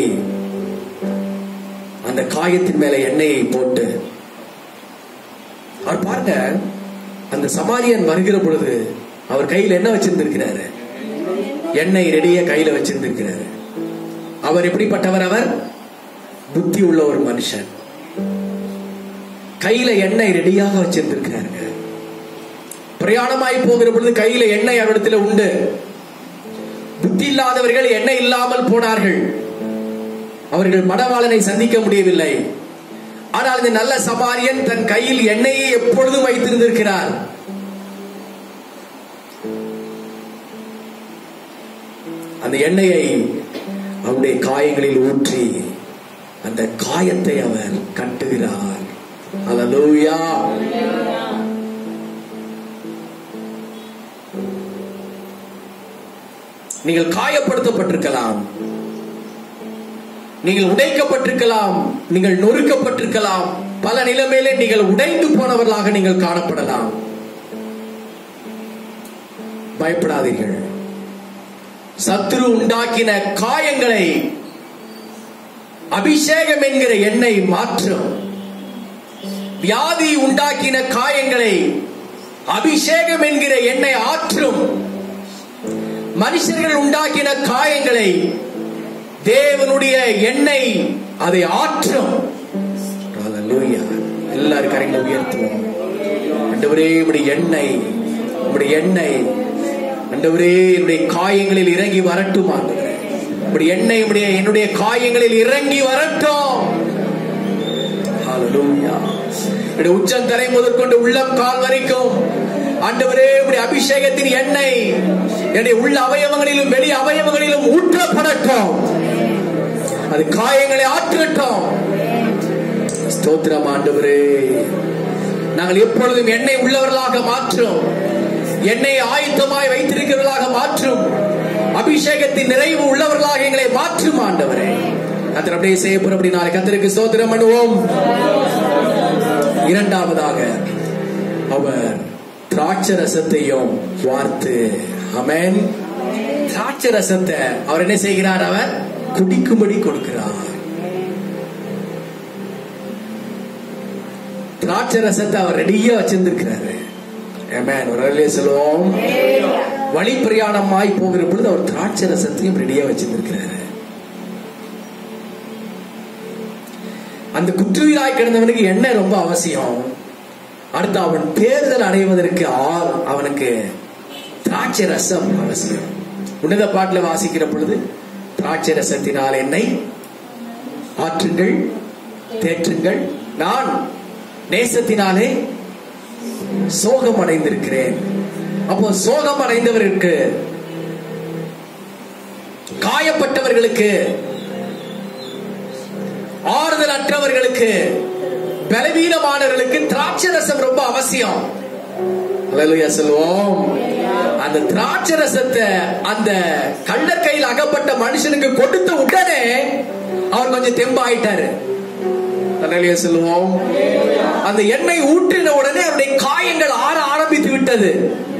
அந்த காயத்தின் மேல எண்ணெயை போட்டு, அவர் பாருங்க, அந்த சமாரியன் வருகிற பொழுது அவர் கையில் என்ன வச்சிருந்திருக்கிறாரு? எண்ணெய் ரெடியா கையில வச்சிருந்திருக்கிறாரு. அவர் எப்படிப்பட்டவர்? அவர் புத்தி உள்ள ஒரு மனுஷன். கையில எண்ணெய் ரெடியாக வச்சிருந்திருக்கிறாருங்க. பிரயாணமாய் போகிற பொழுது கையில எண்ணெய் அவரிடத்துல உண்டு. புத்தி இல்லாதவர்கள் எண்ணெய் இல்லாமல் போனார்கள். அவர்கள் மணவாளனை சந்திக்க முடியவில்லை. ஆனால் இந்த நல்ல சமாரியன் தன் கையில் எண்ணெயை எப்பொழுதும் வைத்திருந்திருக்கிறார். அந்த எண்ணெயை அவருடைய காயங்களில் ஊற்றி அந்த காயத்தை அவர் கட்டுகிறார். அல்லேலூயா. நீங்கள் காயப்படுத்தப்பட்டிருக்கலாம், நீங்கள் உடைக்கப்பட்டிருக்கலாம், நீங்கள் நொறுக்கப்பட்டிருக்கலாம். பல நிலைமையிலே நீங்கள் உடைந்து போனவர்களாக நீங்கள் காணப்படலாம். பயப்படாதீர்கள். சத்துரு உண்டாக்கின காயங்களை அபிஷேகம் என்கிற எண்ணெய் மாற்றும். வியாதி உண்டாக்கின காயங்களை அபிஷேகம் என்கிற எண்ணெய் ஆற்றும். மனுஷர்கள் உண்டாக்கின காயங்களை தேவனுடைய எண்ணெய் அதை ஆற்றும். அல்லேலூயா. எல்லாரும் கரங்களை உயர்த்துவோம். ஆண்டவரே, உம்முடைய எண்ணெய், உம்முடைய எண்ணெய் ஆண்டவரே என்னுடைய காயங்களில் இறங்கி வரட்டும். ஆண்டவரே, உம்முடைய எண்ணெய் என்னுடைய காயங்களில் இறங்கி வரட்டும். ஹல்லேலூயா. என்னுடைய உச்சந்தலை முதற்கொண்டு உள்ளம் கால் வரைக்கும் ஆண்டவரே உம்முடைய அபிஷேகத்தின் எண்ணெய் என்னுடைய உள்ள அவயவங்களிலும் வெளி அவயவங்களிலும் ஊற்றப்படட்டும். அது காயங்களை ஆற்றட்டும். ஸ்தோத்திரம் ஆண்டவரே. நாங்கள் எப்பொழுதும் எண்ணெய் உள்ளவர்களாக மாற்றும், எண்ணெய் ஆயத்தமாய் வைத்திருக்கிறவர்களாக மாற்றும், அபிஷேகத்தின் நிறைவு உள்ளவர்களாக எங்களை மாற்றும் ஆண்டவரே. கர்த்தர் அப்படியே செய்ய போறபடி நாளை கர்த்தருக்கு ஸ்தோத்திரம் பண்ணுவோம். இரண்டாவதாக அவர் திராட்சை ரசத்தையும் வார்த்து, ஆமென், திராட்சை ரசத்தை அவர் என்ன செய்கிறார்? அவர் குடிக்கும்படி கொடுக்கிறார். திராட்சை ரசத்தை அவர் ரெடியா வச்சிருந்திருக்கிறாரு. ஆமென். ஒரு சொல்லுவோம். வழி பிரயாணமாய் போகிற பொழுது அவர் திராட்சை ரசத்தையும் ரெடியா வச்சிருந்திருக்கிறாரு. அந்த குற்றுயிராய் கிடந்தவனுக்கு எண்ணெய் ரொம்ப அவசியம். அடுத்து அவன் தேர்தல் அடைவதற்கு அவனுக்கு திராட்சை ரசம் அவசியம். உன்னத பாட்டுல வாசிக்கிற பொழுது திராட்சை ரசத்தினால் என்னை ஆற்றுங்கள், தேற்றுங்கள், நான் நேசத்தினாலே சோகம் அடைந்திருக்கிறேன். அப்போ சோகம் அடைந்தவர்களுக்கு, காயப்பட்டவர்களுக்கு, ஆறுதல் அற்றவர்களுக்கு, பலவீனமானவர்களுக்கு திராட்சை ரசம் ரொம்ப அவசியம். அல்லேலூயா சொல்லுவோம். அந்த திராட்சை ரசத்தை அந்த கள்ளர் கையில் அகப்பட்ட மனுஷனுக்கு கொடுத்த உடனே அவர் கொஞ்சம் தெம்பாயிட்டாரு. அல்லேலூயா சொல்லுவோம். அந்த எண்ணெய் ஊற்றின உடனே அவருடைய காயங்கள் ஆற ஆரம்பித்து விட்டது.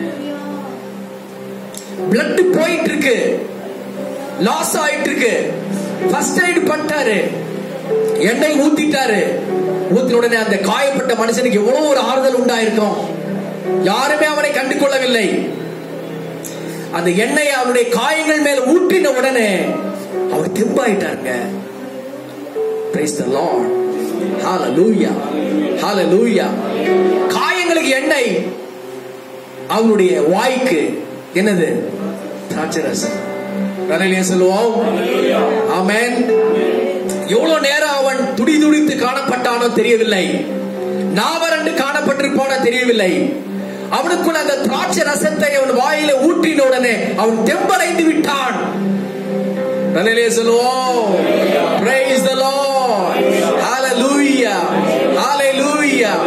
பிளட் போயிட்டு இருக்கு, லாஸ் ஆயிட்டு இருக்கு. ஃபர்ஸ்ட் எய்ட் பண்ணிட்டாரு, எண்ணெய் ஊத்திட்டாரு. ஊத்தின உடனே அந்த காயப்பட்ட மனுஷனுக்கு எவ்வளவு ஒரு ஆறுதல் உண்டாயிருக்கும். யாருமே அவனை கண்டு கொள்ளவில்லை. அந்த எண்ணெய் அவனுடைய காயங்கள் மேல ஊற்றின உடனே அவர் தெம்பாயிட்டாருங்க. Praise the Lord. Hallelujah. Hallelujah. காயங்களுக்கு எண்ணெய், அவனுடைய வாய்க்கு என்னது? திராட்சை ரசம். அல்லேலூயா சொல்லுவோம். ஆமென். எவ்வளவு நேரம் அவன் துடி துடித்து காணப்பட்டானோ தெரியவில்லை, நாவரண்டு காணப்பட்டிருப்பானோ தெரியவில்லை. அவனுக்குள்ள அந்த திராட்சை ரசத்தை அவன் வாயில ஊற்றின உடனே அவன் தெம்படைந்து விட்டான். அல்லேலூயா சொல்லுவோம். Praise the Lord. Hallelujah. Hallelujah.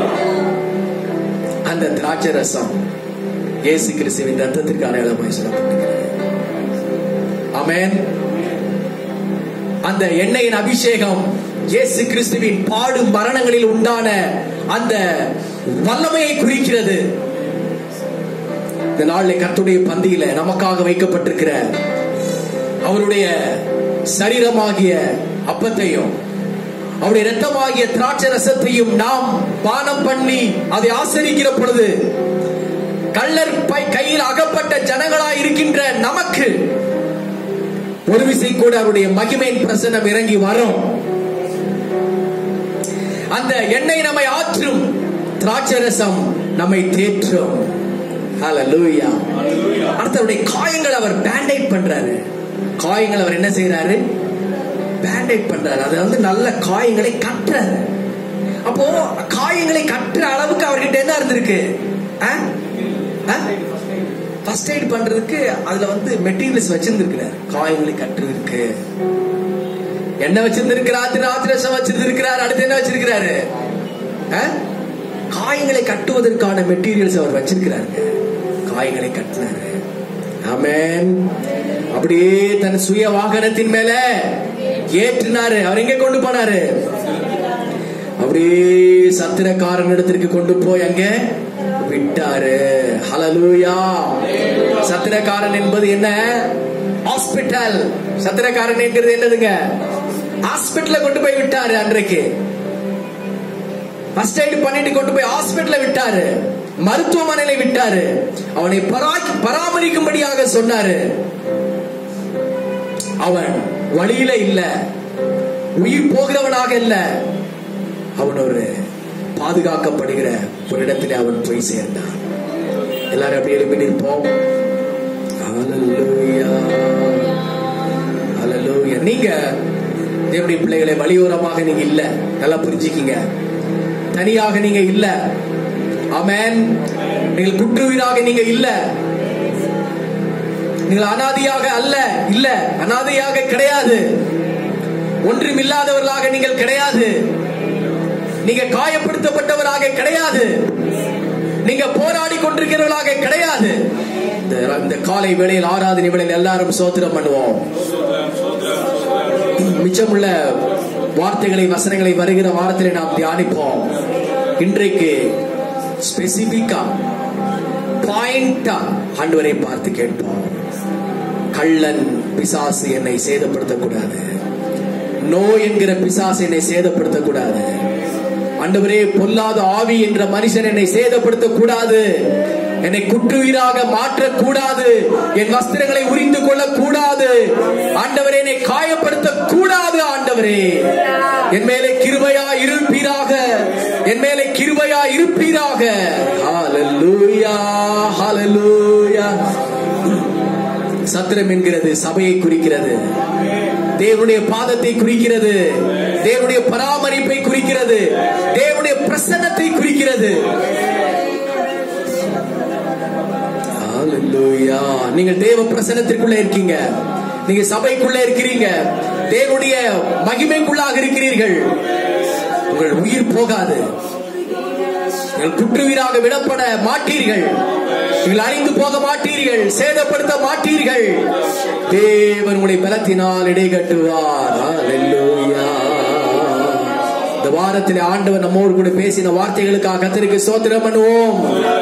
அந்த திராட்சை ரசம் இயேசு கிறிஸ்துவின் ரத்தத்திற்கு அடையாளமாய் சொல்லப்பட்டிருக்கிறது. ஆமென். அந்த எண்ணெயின் அபிஷேகம் இயேசு கிறிஸ்துவின் பாடும் மரணங்களில் உண்டான அந்த வல்லமையை குறிக்கிறது. இந்த நாளில் கர்த்தருடைய பந்தியில நமக்காக வைக்கப்பட்டிருக்கிற அவருடைய சரீரமாகிய அப்பத்தையும் அவருடைய இரத்தமாகிய திராட்சை ரசத்தையும் நாம் பானம் பண்ணி அதை ஆசரிக்கிற பொழுது கள்ளர் கையில் அகப்பட்ட ஜனங்களாய் இருக்கின்ற நமக்கு ஒரு விசை கூட அவருடைய மகிமையின் பிரசன்னம் இறங்கி வரும். அந்த எண்ணெய் நம்மை ஆற்றும், திராட்சை ரசம் நம்மை தேற்றும். ஹல்லேலூயா. அடுத்தவருடைய காயங்கள் அவர் பேண்டேட் பண்றாரு. காயங்கள் அவர் என்ன செய்யறாரு? பேண்டேட் பண்றாரு. அது வந்து நல்ல காயங்களை கட்டுறாரு. அப்போ காயங்களை கட்டுற அளவுக்கு அவர்கிட்ட என்ன இருந்திருக்கு? ஃபர்ஸ்ட் எய்ட் பண்றதுக்கு அதுல வந்து மெட்டீரியல்ஸ் வச்சிருந்திருக்கிறார். காயங்களை கட்டுறதுக்கு என்ன வச்சிருந்திருக்கிறார்? திராட்சை வச்சிருந்திருக்கிறார். அடுத்து என்ன வச்சிருக்கிறாரு? காயங்களை கட்டுவதற்கான மெட்டீரியல்ஸ் அவர் வச்சிருக்கிறாரு. காயங்களை கட்டினாரு. ஆமென். அப்படியே தன் சுய வாகனத்தின் மேல ஏற்றினாரு. அவர் எங்க கொண்டு போனாரு? அப்படியே சத்திரக்காரன் இடத்திற்கு கொண்டு போய் அங்க விட்டாரு. ஹல்லேலூயா. சத்திரக்காரன் என்பது என்ன? ஹாஸ்பிட்டல். சத்திரக்காரன் என்கிறது என்னதுங்க? ஹாஸ்பிட்டல்ல கொண்டு போய் விட்டாரு. அன்றைக்கு ஃபர்ஸ்ட் எய்ட் பண்ணிட்டு கொண்டு போய் ஹாஸ்பிட்டல்ல விட்டாரு, மருத்துவமனையில விட்டாரு. அவனை பராமரிக்கும்படியாக சொன்னாரு. அவன் வழியில இல்ல, உயிர் போகிறவனாக இல்ல, அவன் ஒரு பாதுகாக்கப்படுகிற ஒரு இடத்திலே அவன் போய் சேர்ந்தான். எல்லாரும் அப்படி எழுப்பி நிற்போம். ஹல்லேலூயா, ஹல்லேலூயா. நீங்க தேவனுடைய பிள்ளைகளை வழியோரமாக நீங்க இல்ல, நல்லா புரிஞ்சுக்கீங்க. தனியாக நீங்க இல்ல. ஆமென். நீங்கள் குற்றுயிராக நீங்க இல்ல. நீங்கள் அனாதையாக அல்ல. இல்ல, அனாதையாக கிடையாது. ஒன்றுமில்லாதவர்களாக நீங்கள் கிடையாது. நீங்க காயப்படுத்தப்பட்டவராக கிடையாது. நீங்க போராடி கொண்டிருக்கிறவர்களாக கிடையாது. இந்த காலை வேளையில் ஆராதனை வேளையில் எல்லாரும் ஸ்தோத்திரம் பண்ணுவோம். மிச்சமுள்ள வார்த்தைகளை வசனங்களை வருகிற வாரத்தில் நாம் தியானிப்போம். இன்றைக்கு ஸ்பெசிபிக்கா பாயிண்டா ஆண்டவரை பார்த்து கேட்போம். கள்ளன் பிசாசு என்னை சேதப்படுத்தக்கூடாது. நோய் என்கிற பிசாசு என்னை சேதப்படுத்தக்கூடாது. ஆண்டவரே, பொல்லாத ஆவி என்ற மனுஷன் என்னை சேதப்படுத்தக்கூடாது. என்னை குற்றுயிராக மாற்றக்கூடாது. என் வஸ்திரங்களை உரிந்து கொள்ள கூடாது. ஆண்டவரே, என்னை காயப்படுத்த கூடாது. ஆண்டவரே, என் மேலே கிருபையா இருப்பீராக. என் மேலே கிருபையா இருப்பீராக. ஹல்லேலூயா, ஹல்லேலூயா. சத்திரம் என்கிறது சபையை குறிக்கிறது. தேவனுடைய பாதத்தை குறிக்கிறது. தேவனுடைய பராமரிப்பை குறிக்கிறது. தேவனுடைய பிரசன்னத்தை குறிக்கிறது. ஹல்லேலூயா. நீங்கள் தேவ பிரசன்னத்திற்குள்ள இருக்கீங்க. நீங்க சபைக்குள்ள இருக்கிறீங்க. தேவனுடைய மகிமைக்குள்ளாக இருக்கிறீர்கள். உங்கள் உயிர் போகாது. நீங்கள் குற்றுயிராக விடப்பட மாட்டீர்கள். நீங்கள் அழிந்து போக மாட்டீர்கள். சேதப்படுத்த மாட்டீர்கள். தேவன் உங்களை பலத்தினால் இடைகட்டுவார். ஹல்லேலூயா. இந்த வாரத்தில் ஆண்டவர் நம்மோடு கூட பேசின வார்த்தைகளுக்காக கர்த்தருக்கு ஸ்தோத்திரம் பண்ணுவோம்.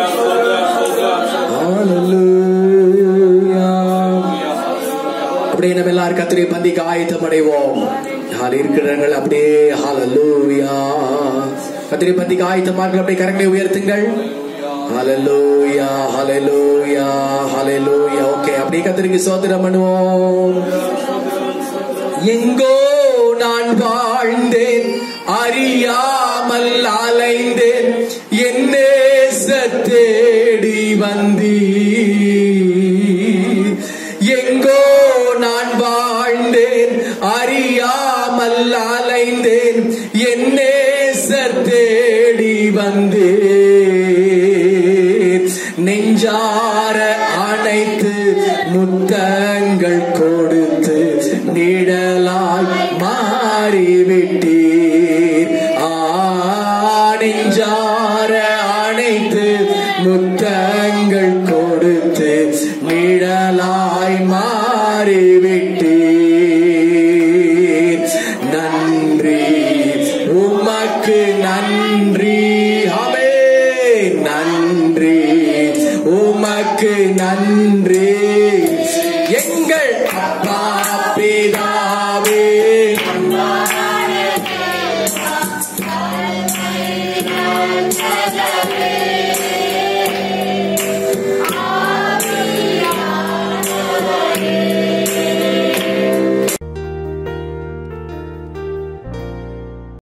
ஹல்லேலூயா. அப்படியே நம்ம எல்லாரும் கர்த்தருடைய பந்திக்கு ஆயத்தம் அடைவோம். இருக்கிறவர்கள் அப்படியே ஹல்லேலூயா. கர்த்தருடைய பந்திக்கு ஆயத்தமாக அப்படியே கரங்களை உயர்த்துங்கள். ஹல்லேலூயா, ஹல்லேலூயா, ஹல்லேலூயா. ஓகே, அப்படியே கர்த்தருக்கு ஸ்தோத்திரம் பண்ணுவோம். எங்கோ நான் வாழ்ந்தேன், அறியாமல் அலைந்தேன், என் நேசர் தேடி வந்தீர். எங்கோ நான் வாழ்ந்தேன், அறியாமல் அலைந்தேன், என் நேசர் தேடி வந்தீர். நெஞ்சார அணைத்து முத்தங்கள் கொடுத்து நிழலாய் மாறிவிட்டீர். நெஞ்சார அணைத்து முத்தங்கள் கொடுத்து நிழலாய் மாறிவிட்டீர். நன்றி உமக்கு நன்றி. ஆமென். நன்றி உமக்கு நன்றி.